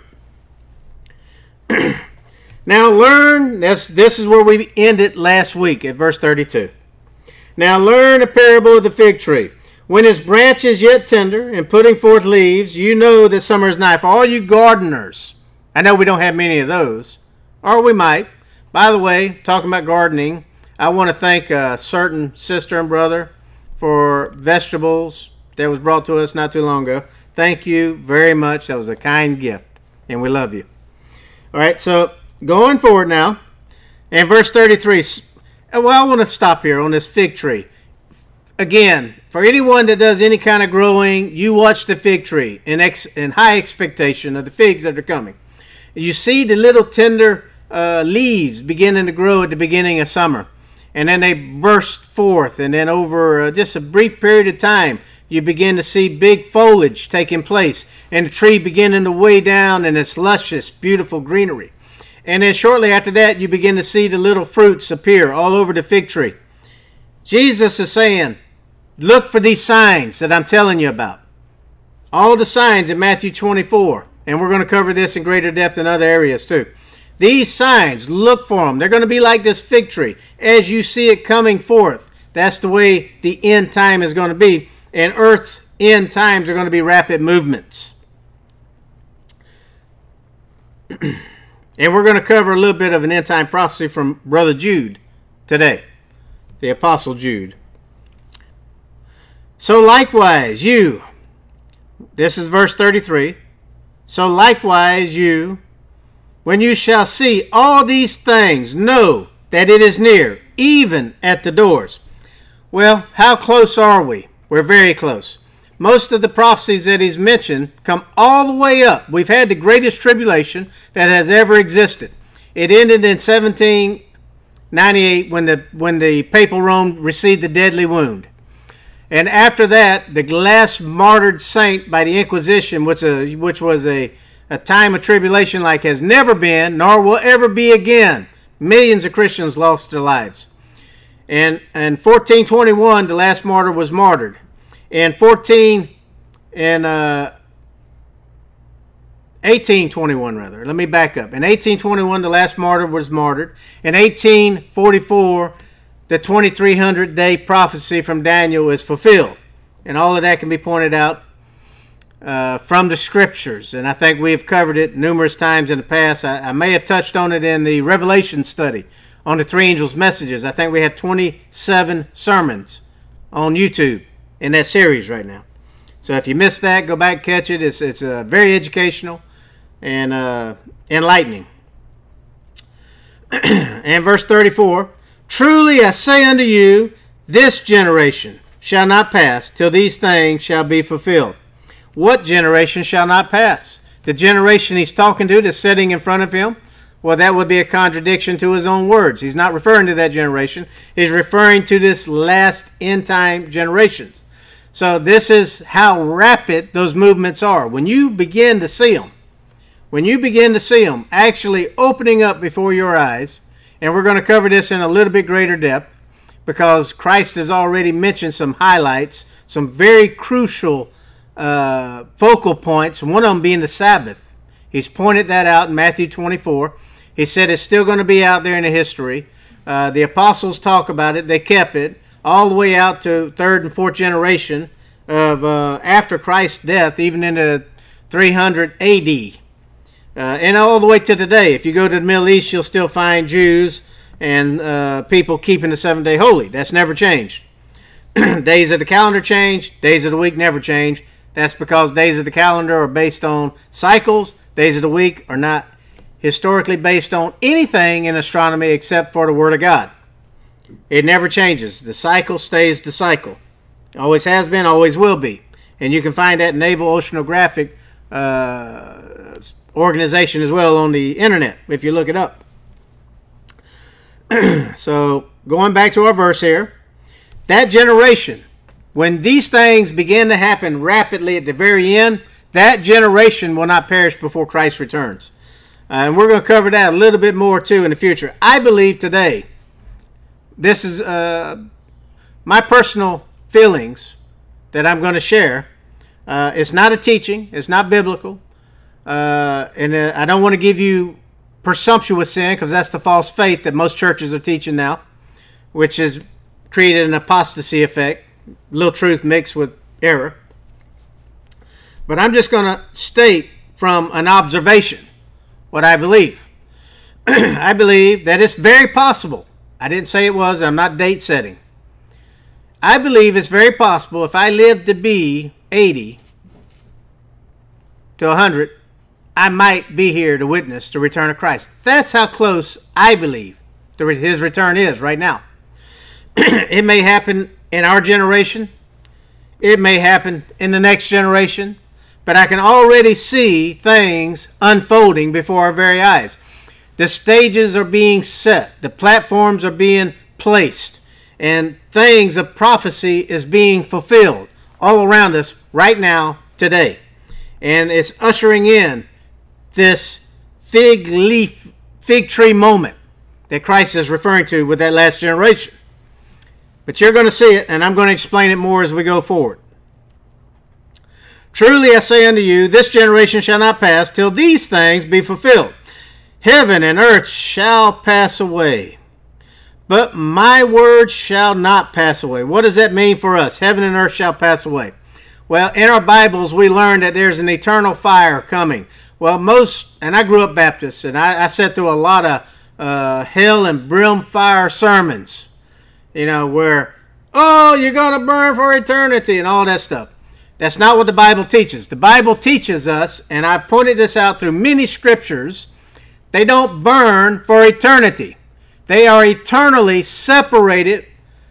it. Now learn, this is where we ended last week at verse 32. Now learn a parable of the fig tree. When his branch is yet tender and putting forth leaves, you know that summer is nigh. For all you gardeners, I know we don't have many of those, or we might. By the way, talking about gardening, I want to thank a certain sister and brother for vegetables that was brought to us not too long ago. Thank you very much. That was a kind gift, and we love you. All right, so going forward now, in verse 33, well, I want to stop here on this fig tree. Again, for anyone that does any kind of growing, you watch the fig tree in high expectation of the figs that are coming. You see the little tender leaves beginning to grow at the beginning of summer. And then they burst forth, and then over just a brief period of time, you begin to see big foliage taking place, and the tree beginning to weigh down in its luscious, beautiful greenery. And then shortly after that, you begin to see the little fruits appear all over the fig tree. Jesus is saying, look for these signs that I'm telling you about. All the signs in Matthew 24. And we're going to cover this in greater depth in other areas too. These signs, look for them. They're going to be like this fig tree. As you see it coming forth, that's the way the end time is going to be. And earth's end times are going to be rapid movements. And we're going to cover a little bit of an end time prophecy from Brother Jude today, the Apostle Jude. So likewise you, this is verse 33, so likewise you, when you shall see all these things, know that it is near, even at the doors. Well, how close are we? We're very close. Most of the prophecies that he's mentioned come all the way up. We've had the greatest tribulation that has ever existed. It ended in 1798 when the papal Rome received the deadly wound. And after that, the last martyred saint by the Inquisition, which was a time of tribulation like has never been, nor will ever be again. Millions of Christians lost their lives. And in 1421, the last martyr was martyred. In 1821, rather. Let me back up. In 1821, the last martyr was martyred. In 1844, the 2300-day prophecy from Daniel is fulfilled. And all of that can be pointed out from the scriptures. And I think we have covered it numerous times in the past. I may have touched on it in the Revelation study on the three angels' messages. I think we have 27 sermons on YouTube in that series right now. So if you missed that, go back, catch it. It's very educational and enlightening. And verse 34, truly I say unto you, this generation shall not pass till these things shall be fulfilled. What generation shall not pass? The generation he's talking to that's sitting in front of him? Well, that would be a contradiction to his own words. He's not referring to that generation. He's referring to this last end time generations. So this is how rapid those movements are. When you begin to see them, actually opening up before your eyes, and we're going to cover this in a little bit greater depth because Christ has already mentioned some highlights, some very crucial focal points, one of them being the Sabbath. He's pointed that out in Matthew 24. He said it's still going to be out there in the history. The apostles talk about it. They kept it all the way out to third and fourth generation of after Christ's death, even into 300 AD. And all the way to today. If you go to the Middle East, you'll still find Jews and people keeping the 7-day holy. That's never changed. Days of the calendar change. Days of the week never change. That's because days of the calendar are based on cycles. Days of the week are not historically based on anything in astronomy except for the Word of God. It never changes. The cycle stays the cycle. Always has been, always will be. And you can find that Naval Oceanographic organization as well on the internet if you look it up. So going back to our verse here, that generation, when these things begin to happen rapidly at the very end, that generation will not perish before Christ returns. And we're going to cover that a little bit more too in the future. I believe today, this is my personal feelings that I'm going to share. It's not a teaching. It's not biblical. And I don't want to give you presumptuous sin, because that's the false faith that most churches are teaching now, which has created an apostasy effect, little truth mixed with error. But I'm just going to state from an observation what I believe. I believe that it's very possible. I didn't say it was. I'm not date setting. I believe it's very possible if I live to be 80 to 100, I might be here to witness the return of Christ. That's how close I believe his return is right now. It may happen in our generation. It may happen in the next generation. But I can already see things unfolding before our very eyes. The stages are being set. The platforms are being placed. And things of prophecy is being fulfilled all around us right now, today. And it's ushering in this fig tree moment that Christ is referring to with that last generation. But you're going to see it, and I'm going to explain it more as we go forward. Truly I say unto you, this generation shall not pass till these things be fulfilled. Heaven and earth shall pass away, but my word shall not pass away. What does that mean for us? Heaven and earth shall pass away. Well, in our Bibles, we learn that there's an eternal fire coming. Well, and I grew up Baptist, and I sat through a lot of hell and brimfire sermons, where, oh, you're going to burn for eternity and all that stuff. That's not what the Bible teaches. The Bible teaches us, and I've pointed this out through many scriptures, they don't burn for eternity. They are eternally separated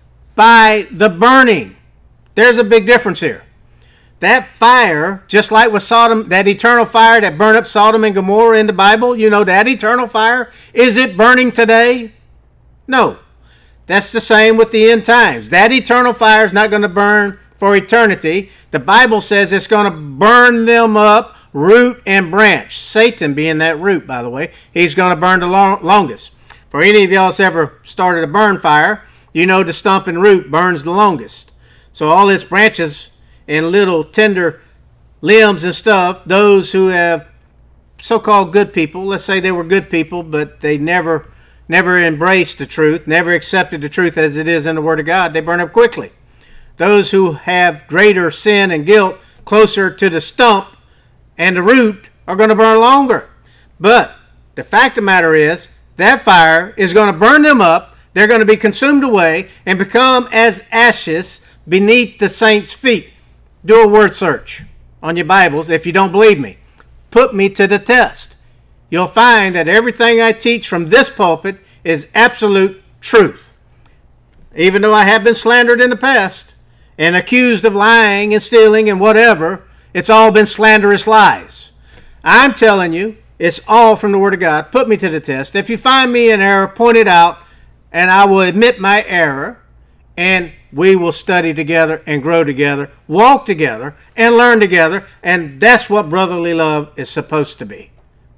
by the burning. There's a big difference here. That fire, just like with Sodom, that eternal fire that burned up Sodom and Gomorrah in the Bible, that eternal fire, is it burning today? No. That's the same with the end times. That eternal fire is not going to burn for eternity. The Bible says it's going to burn them up, root and branch. Satan being that root, by the way, he's going to burn the longest. For any of y'all that's ever started a burn fire, the stump and root burns the longest. So all its branches and little tender limbs and stuff, those who have so-called good people, let's say they were good people, but they never embraced the truth, never accepted the truth as it is in the Word of God, they burn up quickly. Those who have greater sin and guilt closer to the stump and the root are going to burn longer. But the fact of the matter is, that fire is going to burn them up. They're going to be consumed away and become as ashes beneath the saints' feet. Do a word search on your Bibles if you don't believe me. Put me to the test. You'll find that everything I teach from this pulpit is absolute truth. Even though I have been slandered in the past and accused of lying and stealing and whatever, it's all been slanderous lies. I'm telling you, it's all from the Word of God. Put me to the test. If you find me in error, point it out, and I will admit my error, and we will study together and grow together, walk together, and learn together, and that's what brotherly love is supposed to be.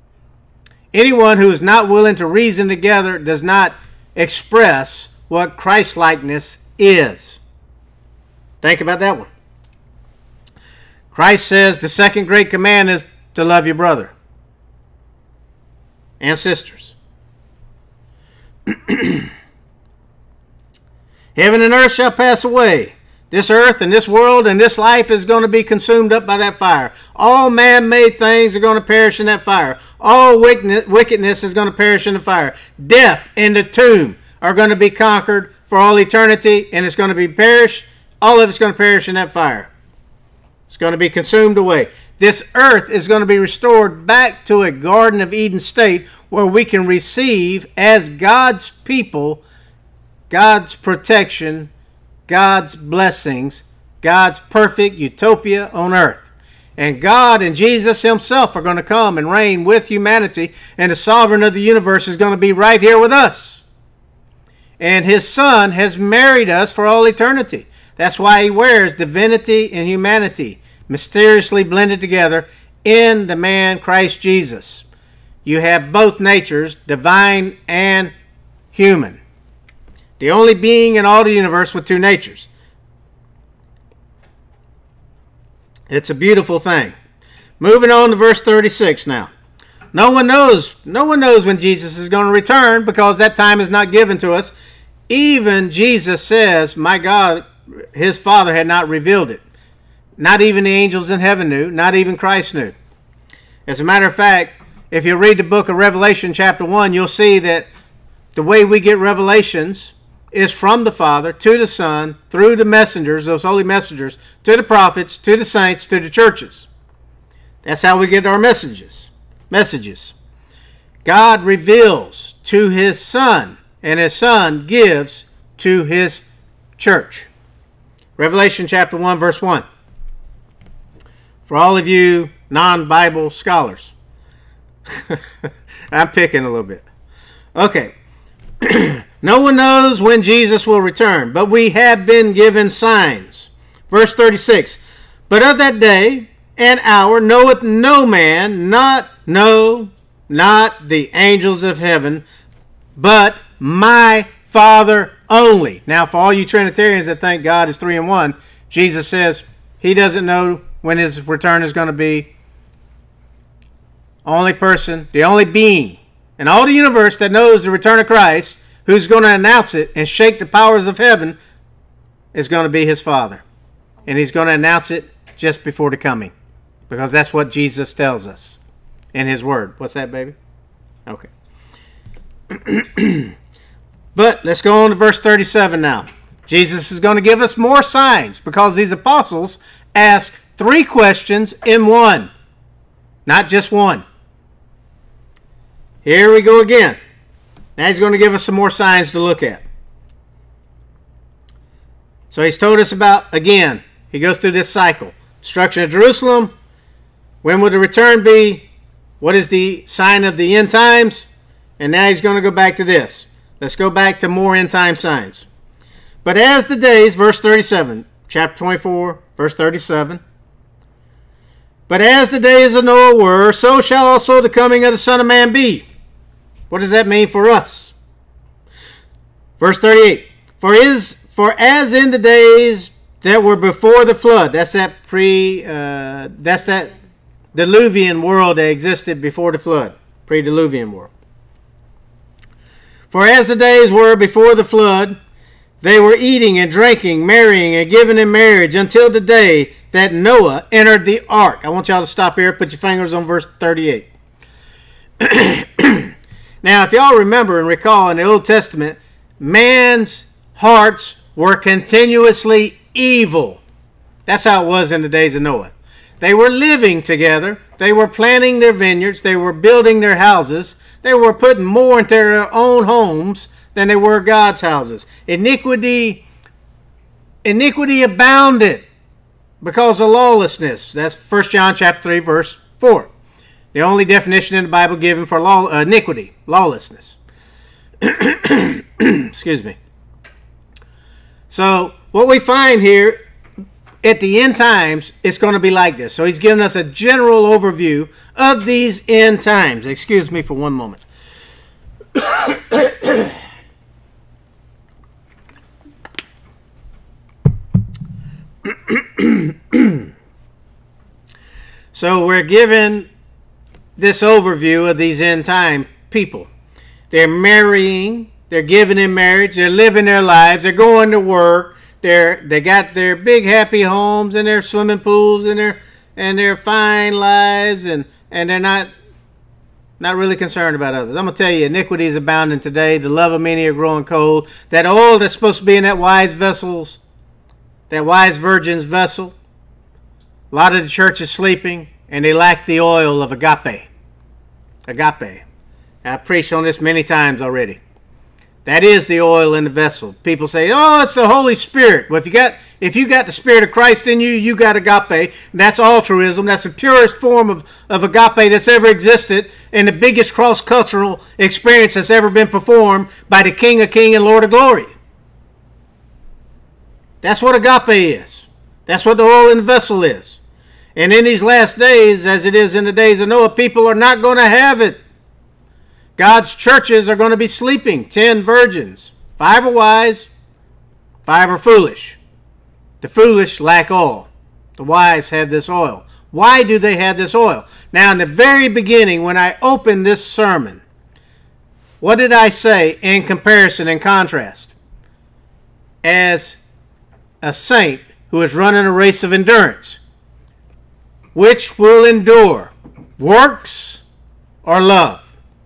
Anyone who is not willing to reason together does not express what Christ-likeness is. Think about that one. Christ says the second great command is to love your brother and sisters. Heaven and earth shall pass away. This earth and this world and this life is going to be consumed up by that fire. All man-made things are going to perish in that fire. All wickedness is going to perish in the fire. Death and the tomb are going to be conquered for all eternity, and it's going to be perished. All of it's going to perish in that fire. It's going to be consumed away. This earth is going to be restored back to a Garden of Eden state where we can receive as God's people God's protection, God's blessings, God's perfect utopia on earth. And God and Jesus himself are going to come and reign with humanity, and the sovereign of the universe is going to be right here with us. And his Son has married us for all eternity. That's why he wears divinity and humanity mysteriously blended together in the man Christ Jesus. You have both natures, divine and human. The only being in all the universe with two natures. It's a beautiful thing. Moving on to verse 36 now. No one knows when Jesus is going to return, because that time is not given to us. Even Jesus says, my God, his Father had not revealed it. Not even the angels in heaven knew. Not even Christ knew. As a matter of fact, if you read the book of Revelation chapter 1, you'll see that the way we get revelations is from the Father to the Son, through the messengers, those holy messengers, to the prophets, to the saints, to the churches. That's how we get our messages. God reveals to his Son, and his Son gives to his church. Revelation chapter 1, verse 1. For all of you non-Bible scholars. I'm picking a little bit. Okay. No one knows when Jesus will return, but we have been given signs. Verse 36. But of that day and hour knoweth no man, not the angels of heaven, but my Father only. Now, for all you Trinitarians that think God is 3 in 1, Jesus says he doesn't know when his return is going to be. Only person, the only being in all the universe that knows the return of Christ, who's going to announce it and shake the powers of heaven, is going to be his Father. And he's going to announce it just before the coming, because that's what Jesus tells us in his word. What's that, baby? Okay. But let's go on to verse 37 now. Jesus is going to give us more signs, because these apostles asked 3 questions in one, not just one. Here we go again. Now he's going to give us some more signs to look at. So he's told us about, again, he goes through this cycle. Destruction of Jerusalem. When will the return be? What is the sign of the end times? And now he's going to go back to this. Let's go back to more end time signs. But as the days, verse 37, chapter 24, verse 37. But as the days of Noah were, so shall also the coming of the Son of Man be. What does that mean for us? Verse 38. For as in the days that were before the flood, that's that Diluvian world that existed before the flood, pre-Diluvian world. For as the days were before the flood, they were eating and drinking, marrying and giving in marriage until the day that Noah entered the ark. I want y'all to stop here. Put your fingers on verse 38. Now, if y'all remember and recall in the Old Testament, man's hearts were continuously evil. That's how it was in the days of Noah. They were living together. They were planting their vineyards. They were building their houses. They were putting more into their own homes than they were God's houses. Iniquity abounded because of lawlessness. That's 1 John chapter 3, verse 4. The only definition in the Bible given for iniquity, lawlessness. Excuse me. So what we find here at the end times, it's going to be like this. So he's giving us a general overview of these end times. Excuse me for one moment. So we're given this overview of these end time people. They're marrying, they're giving in marriage, they're living their lives, they're going to work, they got their big happy homes and their swimming pools and their fine lives, and they're not really concerned about others. I'm going to tell you, iniquity is abounding today. The love of many are growing cold. That oil that's supposed to be in that wise virgin's vessel, a lot of the church is sleeping, and they lack the oil of agape. Agape. I've preached on this many times already. That is the oil in the vessel. People say, oh, it's the Holy Spirit. Well, if you got the Spirit of Christ in you, you got agape. That's altruism. That's the purest form of agape that's ever existed, and the biggest cross-cultural experience that's ever been performed by the King of Kings and Lord of Glory. That's what agape is. That's what the oil in the vessel is. And in these last days, as it is in the days of Noah, people are not going to have it. God's churches are going to be sleeping. 10 virgins. 5 are wise. 5 are foolish. The foolish lack oil. The wise have this oil. Why do they have this oil? Now, in the very beginning, when I opened this sermon, what did I say in comparison and contrast? As a saint who is running a race of endurance, which will endure, works or love?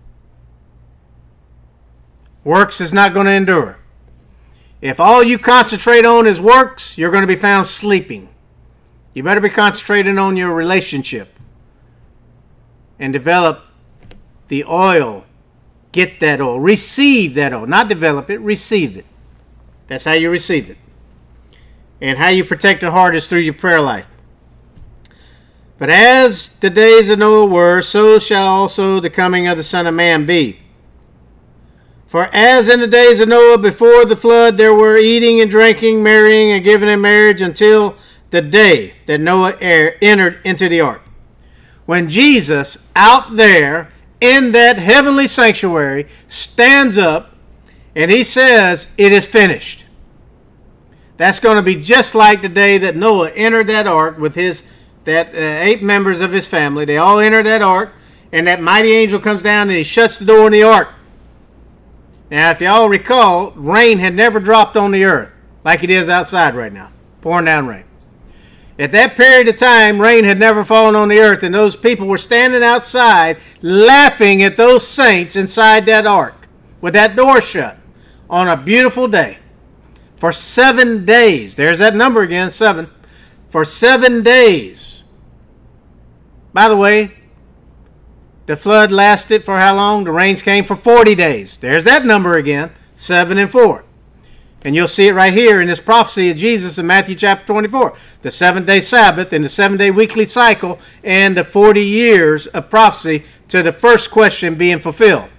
Works is not going to endure. If all you concentrate on is works, you're going to be found sleeping. You better be concentrating on your relationship and develop the oil. Get that oil. Receive that oil. Not develop it, receive it. That's how you receive it. And how you protect the heart is through your prayer life. But as the days of Noah were, so shall also the coming of the Son of Man be. For as in the days of Noah before the flood, there were eating and drinking, marrying and giving in marriage until the day that Noah entered into the ark. When Jesus, out there in that heavenly sanctuary, stands up and he says, it is finished. That's going to be just like the day that Noah entered that ark with his 8 members of his family. They all enter that ark, and that mighty angel comes down and he shuts the door in the ark. Now, if y'all recall, rain had never dropped on the earth like it is outside right now, pouring down rain. At that period of time, rain had never fallen on the earth, and those people were standing outside laughing at those saints inside that ark with that door shut on a beautiful day. For 7 days. There's that number again, 7. For 7 days. By the way, the flood lasted for how long? The rains came for 40 days. There's that number again, 7 and 4. And you'll see it right here in this prophecy of Jesus in Matthew chapter 24. The 7-day Sabbath and the 7-day weekly cycle and the 40 years of prophecy to the first question being fulfilled.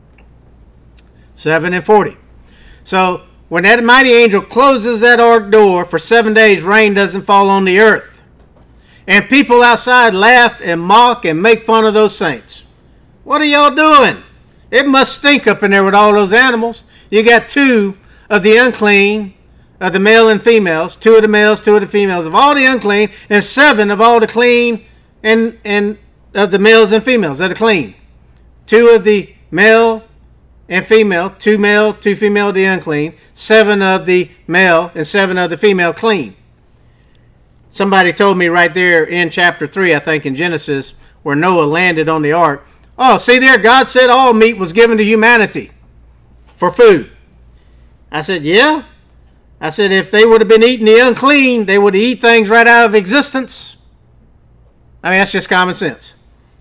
7 and 40. So when that mighty angel closes that ark door for 7 days, rain doesn't fall on the earth. And people outside laugh and mock and make fun of those saints. What are y'all doing? It must stink up in there with all those animals. You got 2 of the unclean, of the male and females, 2 of the males, 2 of the females, of all the unclean, and 7 of all the clean and of the males and females that are clean. 2 of the male and female, 2 male, 2 female, the unclean, 7 of the male and 7 of the female clean. Somebody told me right there in chapter 3, I think in Genesis, where Noah landed on the ark, oh, see there, God said all meat was given to humanity for food. I said, yeah. I said, if they would have been eating the unclean, they would eat things right out of existence. I mean, that's just common sense.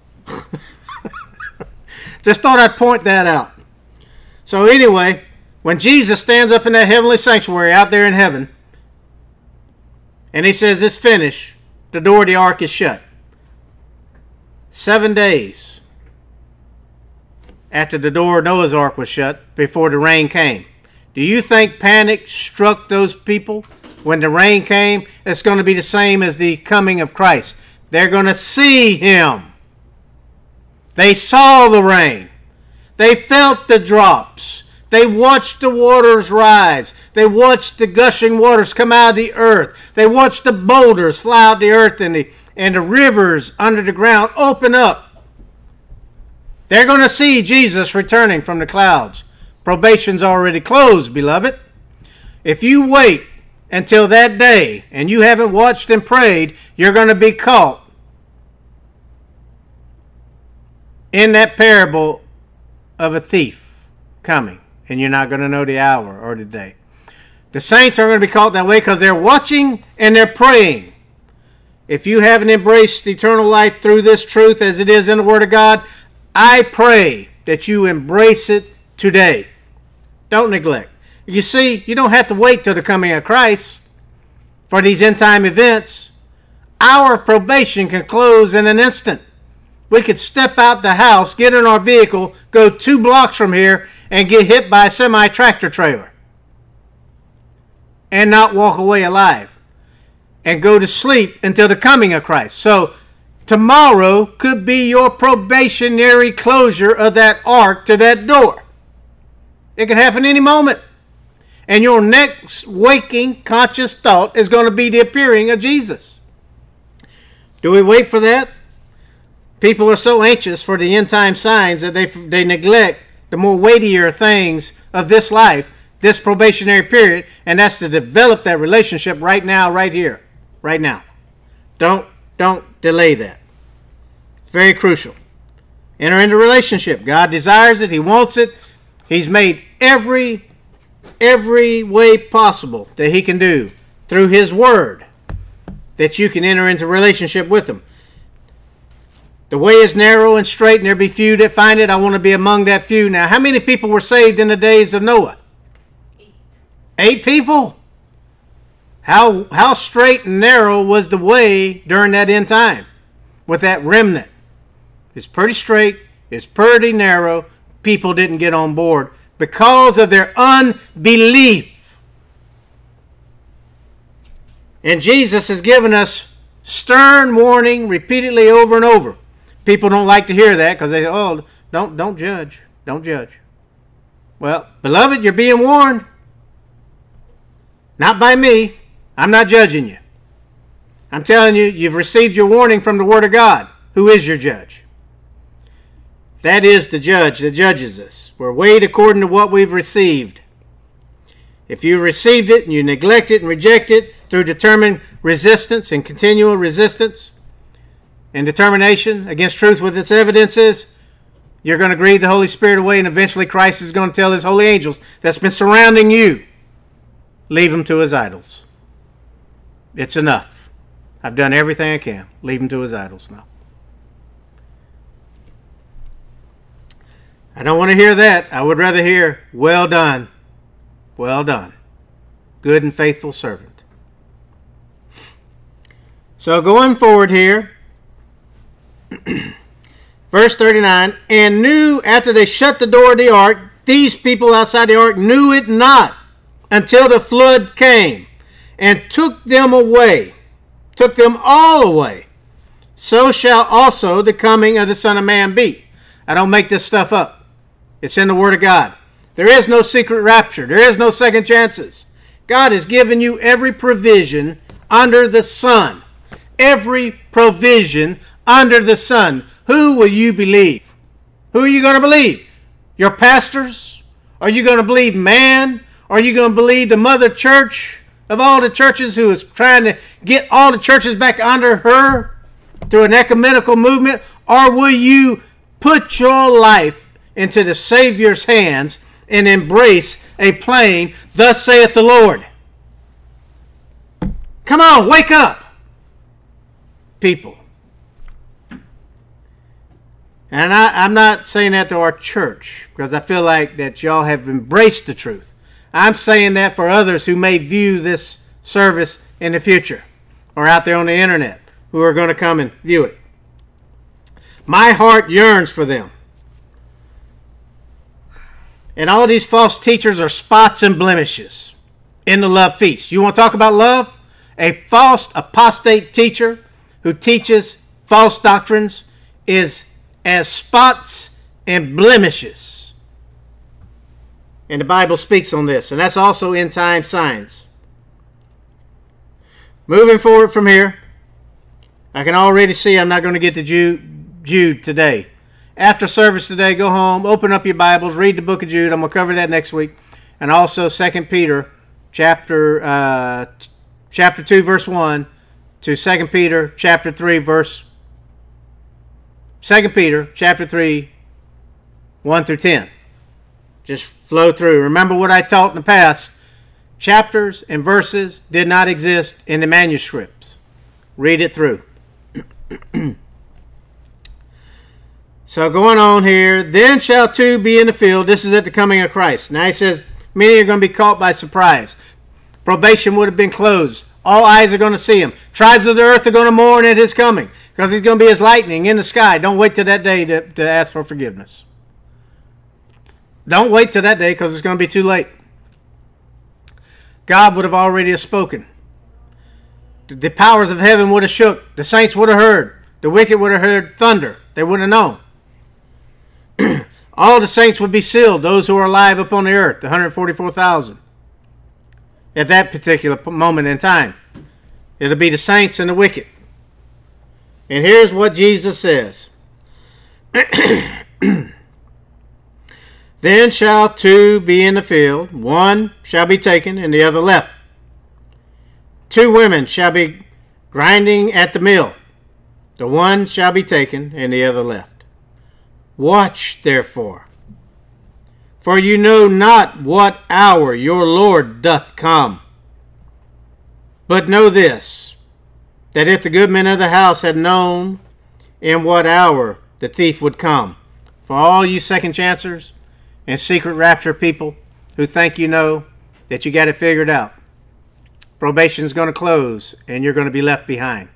Just thought I'd point that out. So anyway, when Jesus stands up in that heavenly sanctuary out there in heaven, and he says, it's finished, the door of the ark is shut. 7 days after the door of Noah's ark was shut, before the rain came. Do you think panic struck those people when the rain came? It's going to be the same as the coming of Christ. They're going to see him. They saw the rain. They felt the drops. They watched the waters rise. They watched the gushing waters come out of the earth. They watched the boulders fly out the earth and the rivers under the ground open up. They're going to see Jesus returning from the clouds. Probation's already closed, beloved. If you wait until that day and you haven't watched and prayed, you're going to be caught in that parable of a thief coming. And you're not going to know the hour or the day. The saints are going to be caught that way because they're watching and they're praying. If you haven't embraced eternal life through this truth as it is in the Word of God, I pray that you embrace it today. Don't neglect. You see, you don't have to wait till the coming of Christ for these end time events. Our probation can close in an instant. We could step out the house, get in our vehicle, go 2 blocks from here, and get hit by a semi-tractor trailer. And not walk away alive. And go to sleep until the coming of Christ. So, tomorrow could be your probationary closure of that ark to that door. It could happen any moment. And your next waking conscious thought is going to be the appearing of Jesus. Do we wait for that? People are so anxious for the end time signs that they neglect the more weightier things of this life, this probationary period, and that's to develop that relationship right now, right here, right now. Don't delay that. It's very crucial. Enter into relationship. God desires it. He wants it. He's made every way possible that he can do through his word that you can enter into relationship with him. The way is narrow and straight, and there be few that find it. I want to be among that few. Now, how many people were saved in the days of Noah? 8. 8 people. How straight and narrow was the way during that end time with that remnant? It's pretty straight. It's pretty narrow. People didn't get on board because of their unbelief. And Jesus has given us stern warning repeatedly over and over. People don't like to hear that because they say, oh, don't judge. Don't judge. Well, beloved, you're being warned. Not by me. I'm not judging you. I'm telling you, you've received your warning from the Word of God. Who is your judge? That is the judge that judges us. We're weighed according to what we've received. If you received it and you neglect it and reject it through determined resistance and continual resistance and determination against truth with its evidences, you're going to grieve the Holy Spirit away, and eventually Christ is going to tell his holy angels that's been surrounding you, leave him to his idols. It's enough. I've done everything I can. Leave him to his idols now. I don't want to hear that. I would rather hear, well done. Well done. Good and faithful servant. So going forward here, verse 39, and knew after they shut the door of the ark, these people outside the ark knew it not until the flood came and took them away, took them all away. So shall also the coming of the Son of Man be. I don't make this stuff up. It's in the Word of God. There is no secret rapture. There is no second chances. God has given you every provision under the sun. Every provision under the sun. Who will you believe? Who are you going to believe? Your pastors? Are you going to believe man? Are you going to believe the mother church of all the churches who is trying to get all the churches back under her through an ecumenical movement? Or will you put your life into the Savior's hands and embrace a plain, thus saith the Lord? Come on, wake up, people. And I'm not saying that to our church because I feel like that y'all have embraced the truth. I'm saying that for others who may view this service in the future or out there on the internet who are going to come and view it. My heart yearns for them. And all these false teachers are spots and blemishes in the love feast. You want to talk about love? A false apostate teacher who teaches false doctrines is as spots and blemishes. And the Bible speaks on this. And that's also end time signs. Moving forward from here, I can already see I'm not going to get to Jude today. After service today, go home, open up your Bibles, read the book of Jude. I'm going to cover that next week. And also 2 Peter chapter 2, verse 1 to 2 Peter chapter 3, verse 2 Peter chapter 3, 1 through 10. Just flow through. Remember what I taught in the past. Chapters and verses did not exist in the manuscripts. Read it through. So going on here, then shall two be in the field. This is at the coming of Christ. Now he says, Many are going to be caught by surprise. Probation would have been closed. All eyes are going to see him. Tribes of the earth are going to mourn at his coming because he's going to be as lightning in the sky. Don't wait till that day to ask for forgiveness. Don't wait till that day because it's going to be too late. God would have already spoken. The powers of heaven would have shook. The saints would have heard. The wicked would have heard thunder. They wouldn't have known. All the saints would be sealed, those who are alive upon the earth, the 144,000. At that particular moment in time. It'll be the saints and the wicked. And here's what Jesus says. Then shall two be in the field, one shall be taken and the other left. 2 women shall be grinding at the mill. The one shall be taken and the other left. Watch therefore, for you know not what hour your Lord doth come. But know this, that if the goodman of the house had known in what hour the thief would come, for all you second chancers and secret rapture people who think you know that you got it figured out, probation's going to close and you're going to be left behind.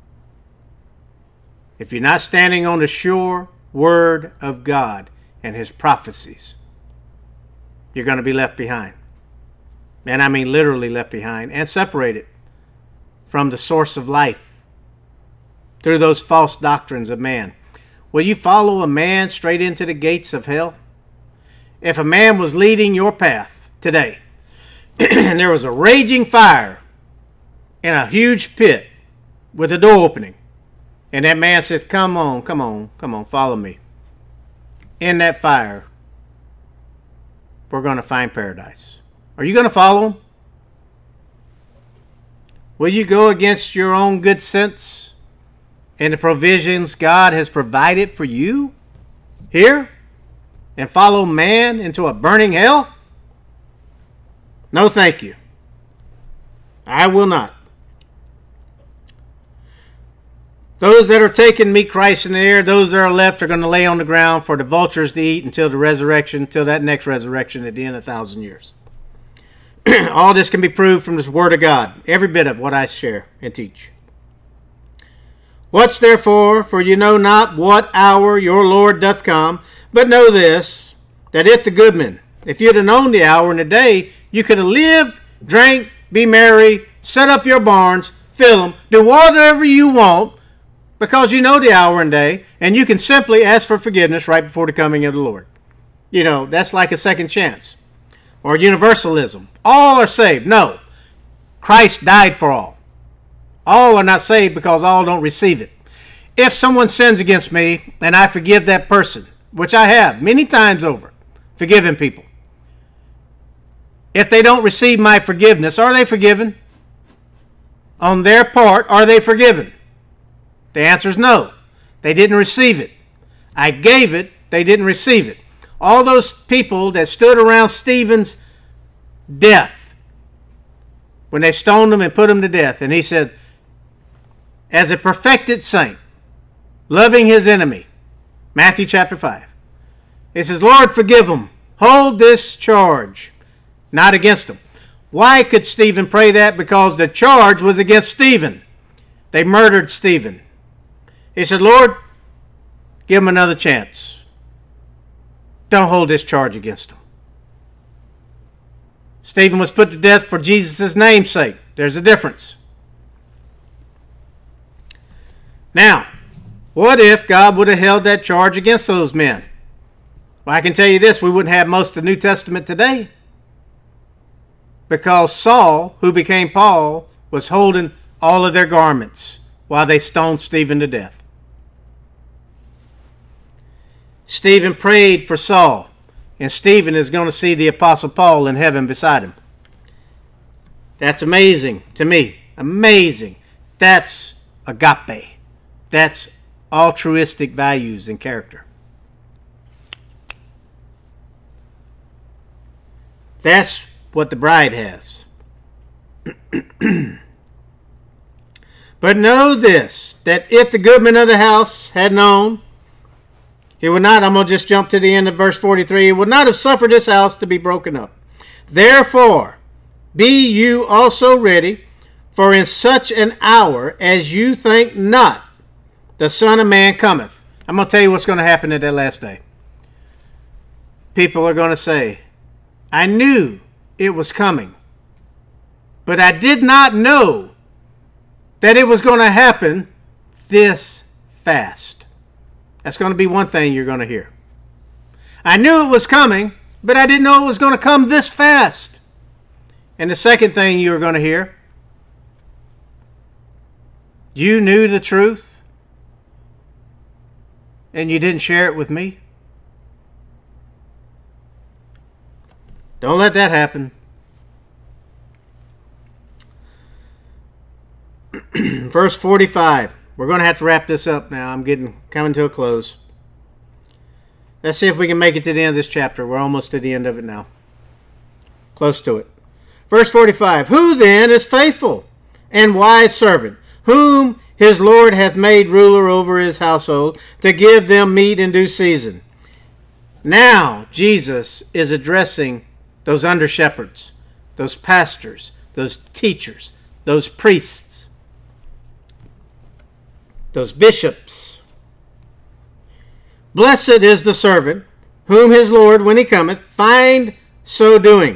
If you're not standing on the sure word of God and his prophecies, you're going to be left behind. And I mean literally left behind and separated from the source of life through those false doctrines of man. Will you follow a man straight into the gates of hell? If a man was leading your path today, and there was a raging fire in a huge pit with a door opening, and that man said, come on, follow me. In that fire, we're going to find paradise. Are you going to follow him? Will you go against your own good sense and the provisions God has provided for you here and follow man into a burning hell? No, thank you. I will not. Those that are taken meet Christ in the air. Those that are left are going to lay on the ground for the vultures to eat until the resurrection, until that next resurrection at the end of 1,000 years. All this can be proved from this Word of God. Every bit of what I share and teach. Watch therefore, for you know not what hour your Lord doth come. But know this, that if the goodman, if you'd have known the hour and the day, you could have lived, drank, be merry, set up your barns, fill them, do whatever you want, because you know the hour and day, and you can simply ask for forgiveness right before the coming of the Lord. You know, that's like a second chance. Or universalism. All are saved. No. Christ died for all. All are not saved because all don't receive it. If someone sins against me and I forgive that person, which I have many times over, forgiving people. If they don't receive my forgiveness, are they forgiven? On their part, are they forgiven? The answer is no. They didn't receive it. I gave it. They didn't receive it. All those people that stood around Stephen's death, when they stoned him and put him to death, and he said, as a perfected saint, loving his enemy, Matthew chapter 5, he says, Lord, forgive them. Hold this charge, not against them. Why could Stephen pray that? Because the charge was against Stephen. They murdered Stephen. He said, Lord, give him another chance. Don't hold this charge against him. Stephen was put to death for Jesus' name's sake. There's a difference. Now, what if God would have held that charge against those men? Well, I can tell you this, we wouldn't have most of the New Testament today. Because Saul, who became Paul, was holding all of their garments while they stoned Stephen to death. Stephen prayed for Saul, and Stephen is going to see the Apostle Paul in heaven beside him. That's amazing to me. Amazing. That's agape. That's altruistic values and character. That's what the bride has. But know this, that if the goodman of the house had known, he would not, I'm going to just jump to the end of verse 43, he would not have suffered this house to be broken up. Therefore, be you also ready, for in such an hour as you think not, the Son of Man cometh. I'm going to tell you what's going to happen at that last day. People are going to say, I knew it was coming, but I did not know that it was going to happen this fast. That's going to be one thing you're going to hear. I knew it was coming, but I didn't know it was going to come this fast. And the second thing you're going to hear, you knew the truth and you didn't share it with me. Don't let that happen. Verse 45. We're going to have to wrap this up now. I'm coming to a close. Let's see if we can make it to the end of this chapter. We're almost to the end of it now. Close to it. Verse 45. Who then is faithful and wise servant, whom his Lord hath made ruler over his household, to give them meat in due season? Now Jesus is addressing those under shepherds, those pastors, those teachers, those priests, those bishops. Blessed is the servant whom his Lord, when he cometh, find so doing.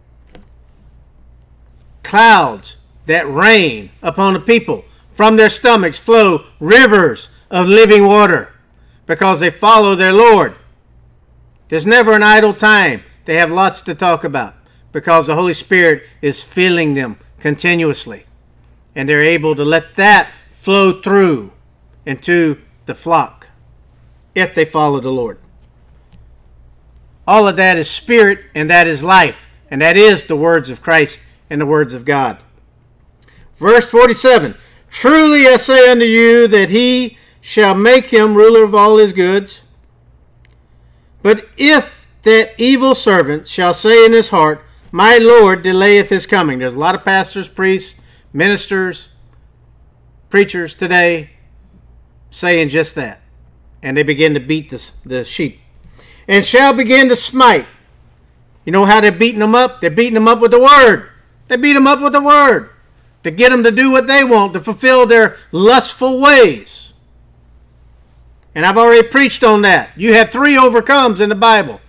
Clouds that rain upon the people, from their stomachs flow rivers of living water, because they follow their Lord. There's never an idle time. They have lots to talk about, because the Holy Spirit is filling them continuously. And they're able to let that flow through into the flock, if they follow the Lord. All of that is spirit, and that is life, and that is the words of Christ and the words of God. Verse 47, truly I say unto you that he shall make him ruler of all his goods. But if that evil servant shall say in his heart, my Lord delayeth his coming. There's a lot of pastors, priests, ministers, preachers today saying just that. And they begin to beat the sheep. And shall begin to smite. You know how they're beating them up? They're beating them up with the word. They beat them up with the word to get them to do what they want, to fulfill their lustful ways. And I've already preached on that. You have 3 overcomes in the Bible.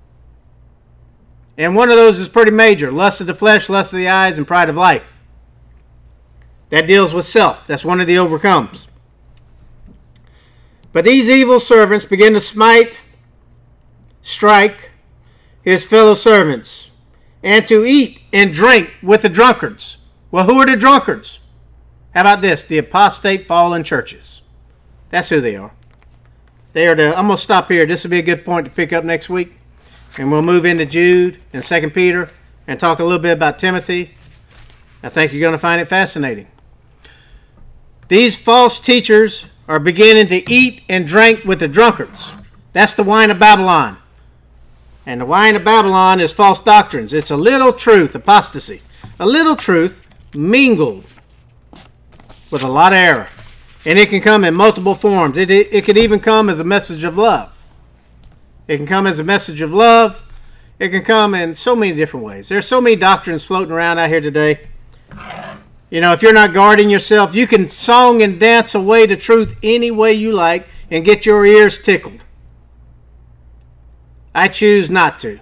And one of those is pretty major. Lust of the flesh, lust of the eyes, and pride of life. That deals with self. That's one of the overcomes. But these evil servants begin to smite, strike his fellow servants, and to eat and drink with the drunkards. Well, who are the drunkards? How about this? The apostate fallen churches. That's who they are. They are I'm going to stop here. This will be a good point to pick up next week. And we'll move into Jude and 2 Peter and talk a little bit about Timothy. I think you're going to find it fascinating. These false teachers are beginning to eat and drink with the drunkards. That's the wine of Babylon. And the wine of Babylon is false doctrines. It's a little truth, apostasy. A little truth mingled with a lot of error. And it can come in multiple forms. It could even come as a message of love. It can come as a message of love. It can come in so many different ways. There's so many doctrines floating around out here today. You know, if you're not guarding yourself, you can song and dance away the truth any way you like and get your ears tickled. I choose not to.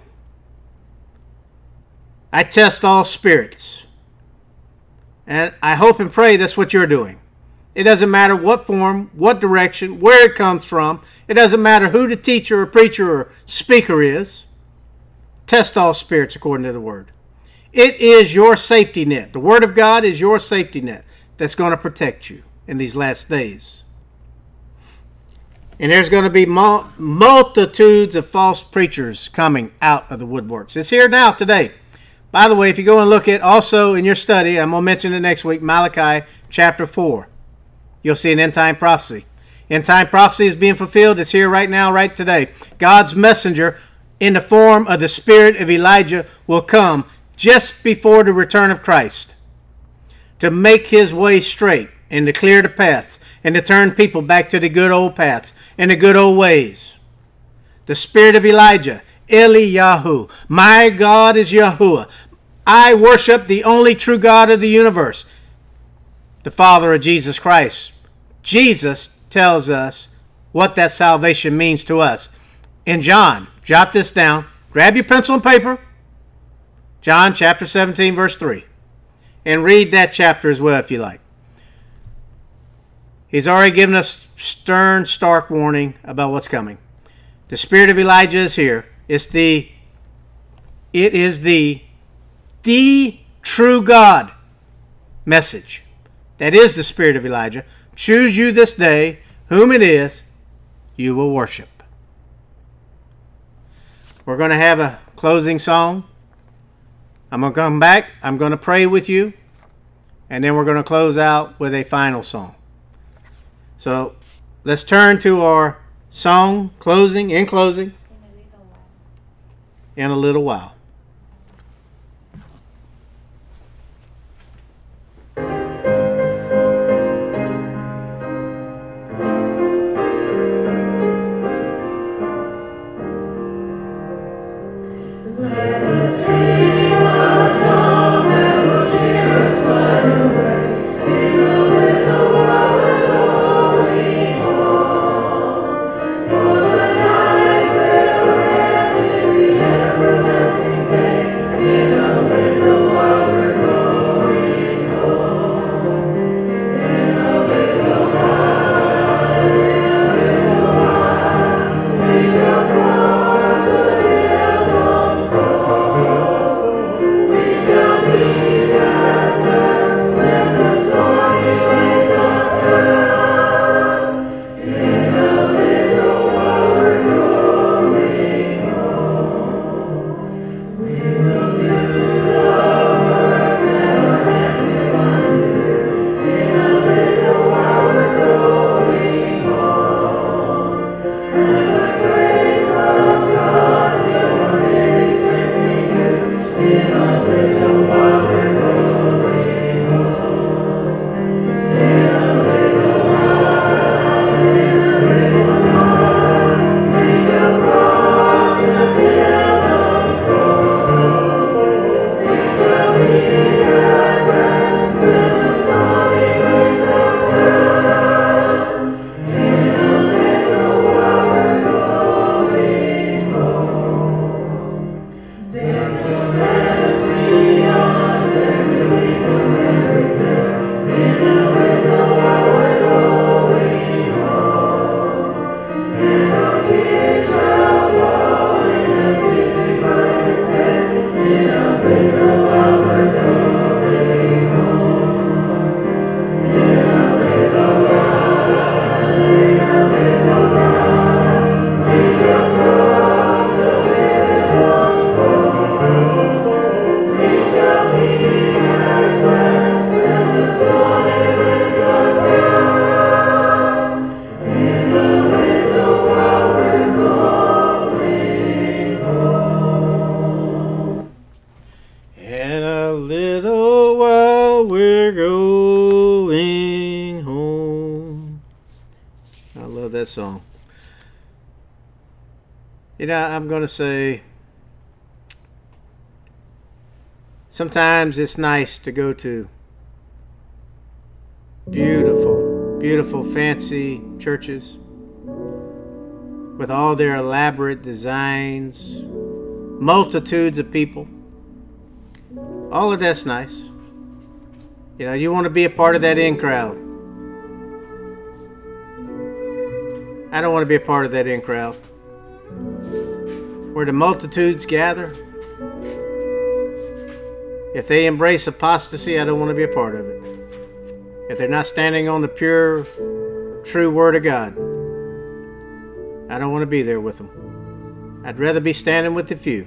I test all spirits. And I hope and pray that's what you're doing. It doesn't matter what form, what direction, where it comes from. It doesn't matter who the teacher or preacher or speaker is. Test all spirits according to the Word. It is your safety net. The Word of God is your safety net that's going to protect you in these last days. And there's going to be multitudes of false preachers coming out of the woodworks. It's here now today. By the way, if you go and look at also in your study, I'm going to mention it next week, Malachi chapter 4. You'll see an end-time prophecy. End-time prophecy is being fulfilled. It's here right now, right today. God's messenger in the form of the spirit of Elijah will come just before the return of Christ to make his way straight and to clear the paths and to turn people back to the good old paths and the good old ways. The spirit of Elijah Eliyahu. My God is Yahuwah. I worship the only true God of the universe, the Father of Jesus Christ. Jesus tells us what that salvation means to us. In John, jot this down. Grab your pencil and paper. John chapter 17, verse 3. And read that chapter as well if you like. He's already given us stern, stark warning about what's coming. The spirit of Elijah is here. It is the true God message. That is the spirit of Elijah. Choose you this day whom it is you will worship. We're going to have a closing song. I'm going to come back. I'm going to pray with you. And then we're going to close out with a final song. So let's turn to our song in closing in a little while. Song. You know, I'm going to say sometimes it's nice to go to beautiful, fancy churches with all their elaborate designs, multitudes of people. All of that's nice. You know, you want to be a part of that in crowd. I don't want to be a part of that in crowd where the multitudes gather. If they embrace apostasy, I don't want to be a part of it. If they're not standing on the pure, true Word of God, I don't want to be there with them. I'd rather be standing with the few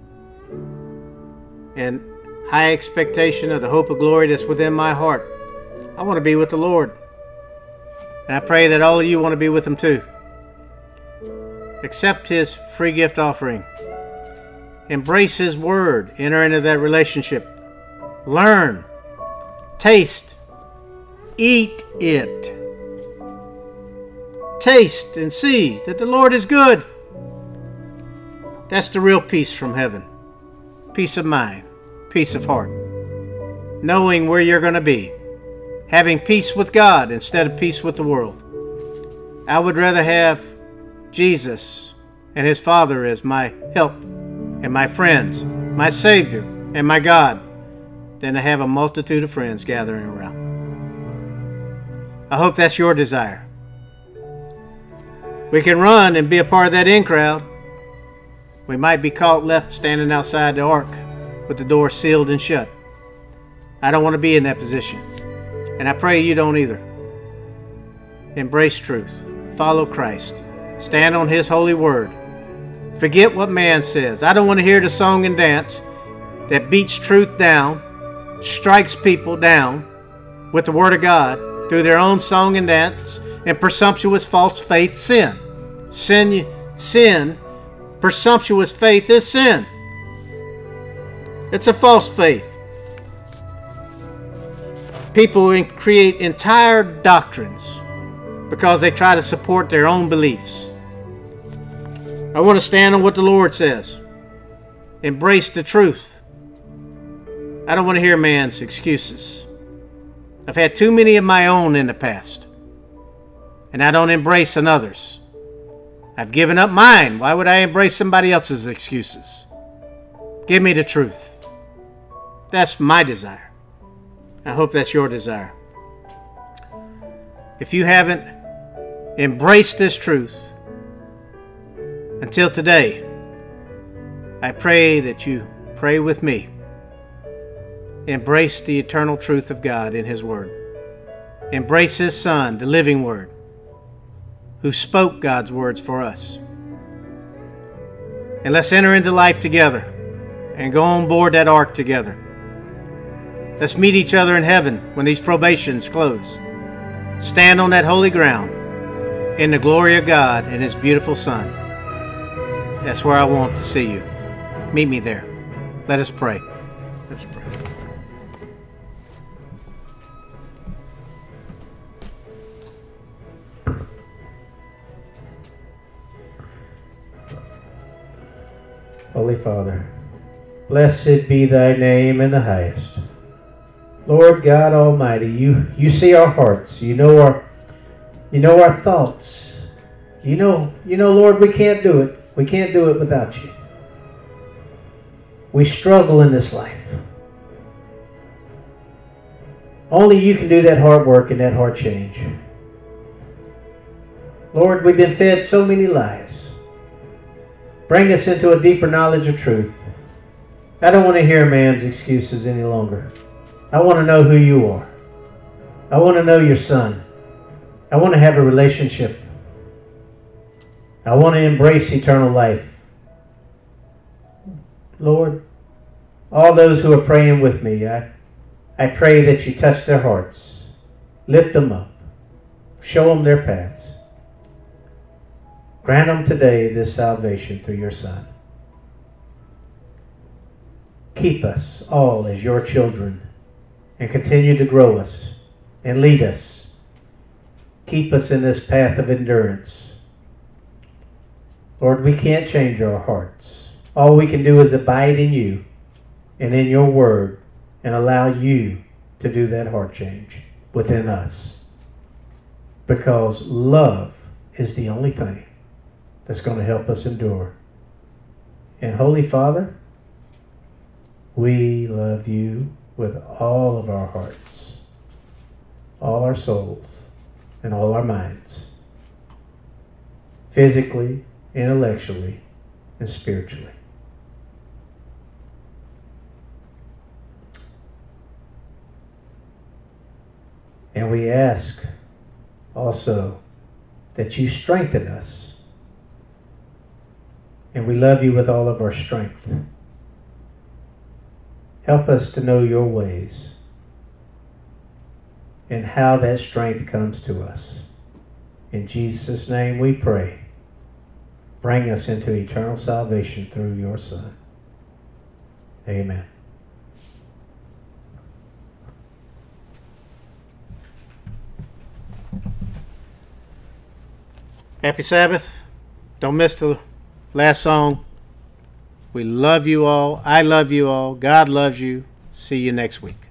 and high expectation of the hope of glory that's within my heart. I want to be with the Lord. And I pray that all of you want to be with Him too. Accept His free gift offering. Embrace His Word. Enter into that relationship. Learn. Taste. Eat it. Taste and see that the Lord is good. That's the real peace from heaven. Peace of mind, peace of heart. Knowing where you're going to be. Having peace with God instead of peace with the world. I would rather have Jesus and his Father as my help and my friends, my Savior and my God, than to have a multitude of friends gathering around. I hope that's your desire. We can run and be a part of that in crowd. We might be caught left standing outside the ark with the door sealed and shut. I don't want to be in that position. And I pray you don't either. Embrace truth. Follow Christ. Stand on his holy word. Forget what man says. I don't want to hear the song and dance that beats truth down, strikes people down with the word of God through their own song and dance and presumptuous false faith sin. Sin, presumptuous faith is sin. It's a false faith. People create entire doctrines because they try to support their own beliefs. I want to stand on what the Lord says. Embrace the truth. I don't want to hear man's excuses. I've had too many of my own in the past, and I don't embrace another's. I've given up mine. Why would I embrace somebody else's excuses? Give me the truth. That's my desire. I hope that's your desire. If you haven't embraced this truth until today, I pray that you pray with me. Embrace the eternal truth of God in his word. Embrace his Son, the living word, who spoke God's words for us. And let's enter into life together and go on board that ark together. Let's meet each other in heaven when these probations close. Stand on that holy ground in the glory of God and his beautiful Son. That's where I want to see you. Meet me there. Let us pray. Let us pray. Holy Father, blessed be thy name in the highest. Lord God Almighty, you see our hearts. You know our thoughts. You know, Lord, we can't do it. We can't do it without you. We struggle in this life. Only you can do that hard work and that hard change. Lord, we've been fed so many lies. Bring us into a deeper knowledge of truth. I don't want to hear man's excuses any longer. I want to know who you are. I want to know your Son. I want to have a relationship. I want to embrace eternal life. Lord, all those who are praying with me, I pray that you touch their hearts. Lift them up. Show them their paths. Grant them today this salvation through your Son. Keep us all as your children and continue to grow us and lead us. Keep us in this path of endurance. Lord, we can't change our hearts. All we can do is abide in you and in your word and allow you to do that heart change within us. Because love is the only thing that's going to help us endure. And Holy Father, we love you with all of our hearts, all our souls, and all our minds, physically, intellectually, and spiritually. And we ask also that you strengthen us. And we love you with all of our strength. Help us to know your ways and how that strength comes to us. In Jesus' name we pray. Bring us into eternal salvation through your Son. Amen. Happy Sabbath. Don't miss the last song. We love you all. I love you all. God loves you. See you next week.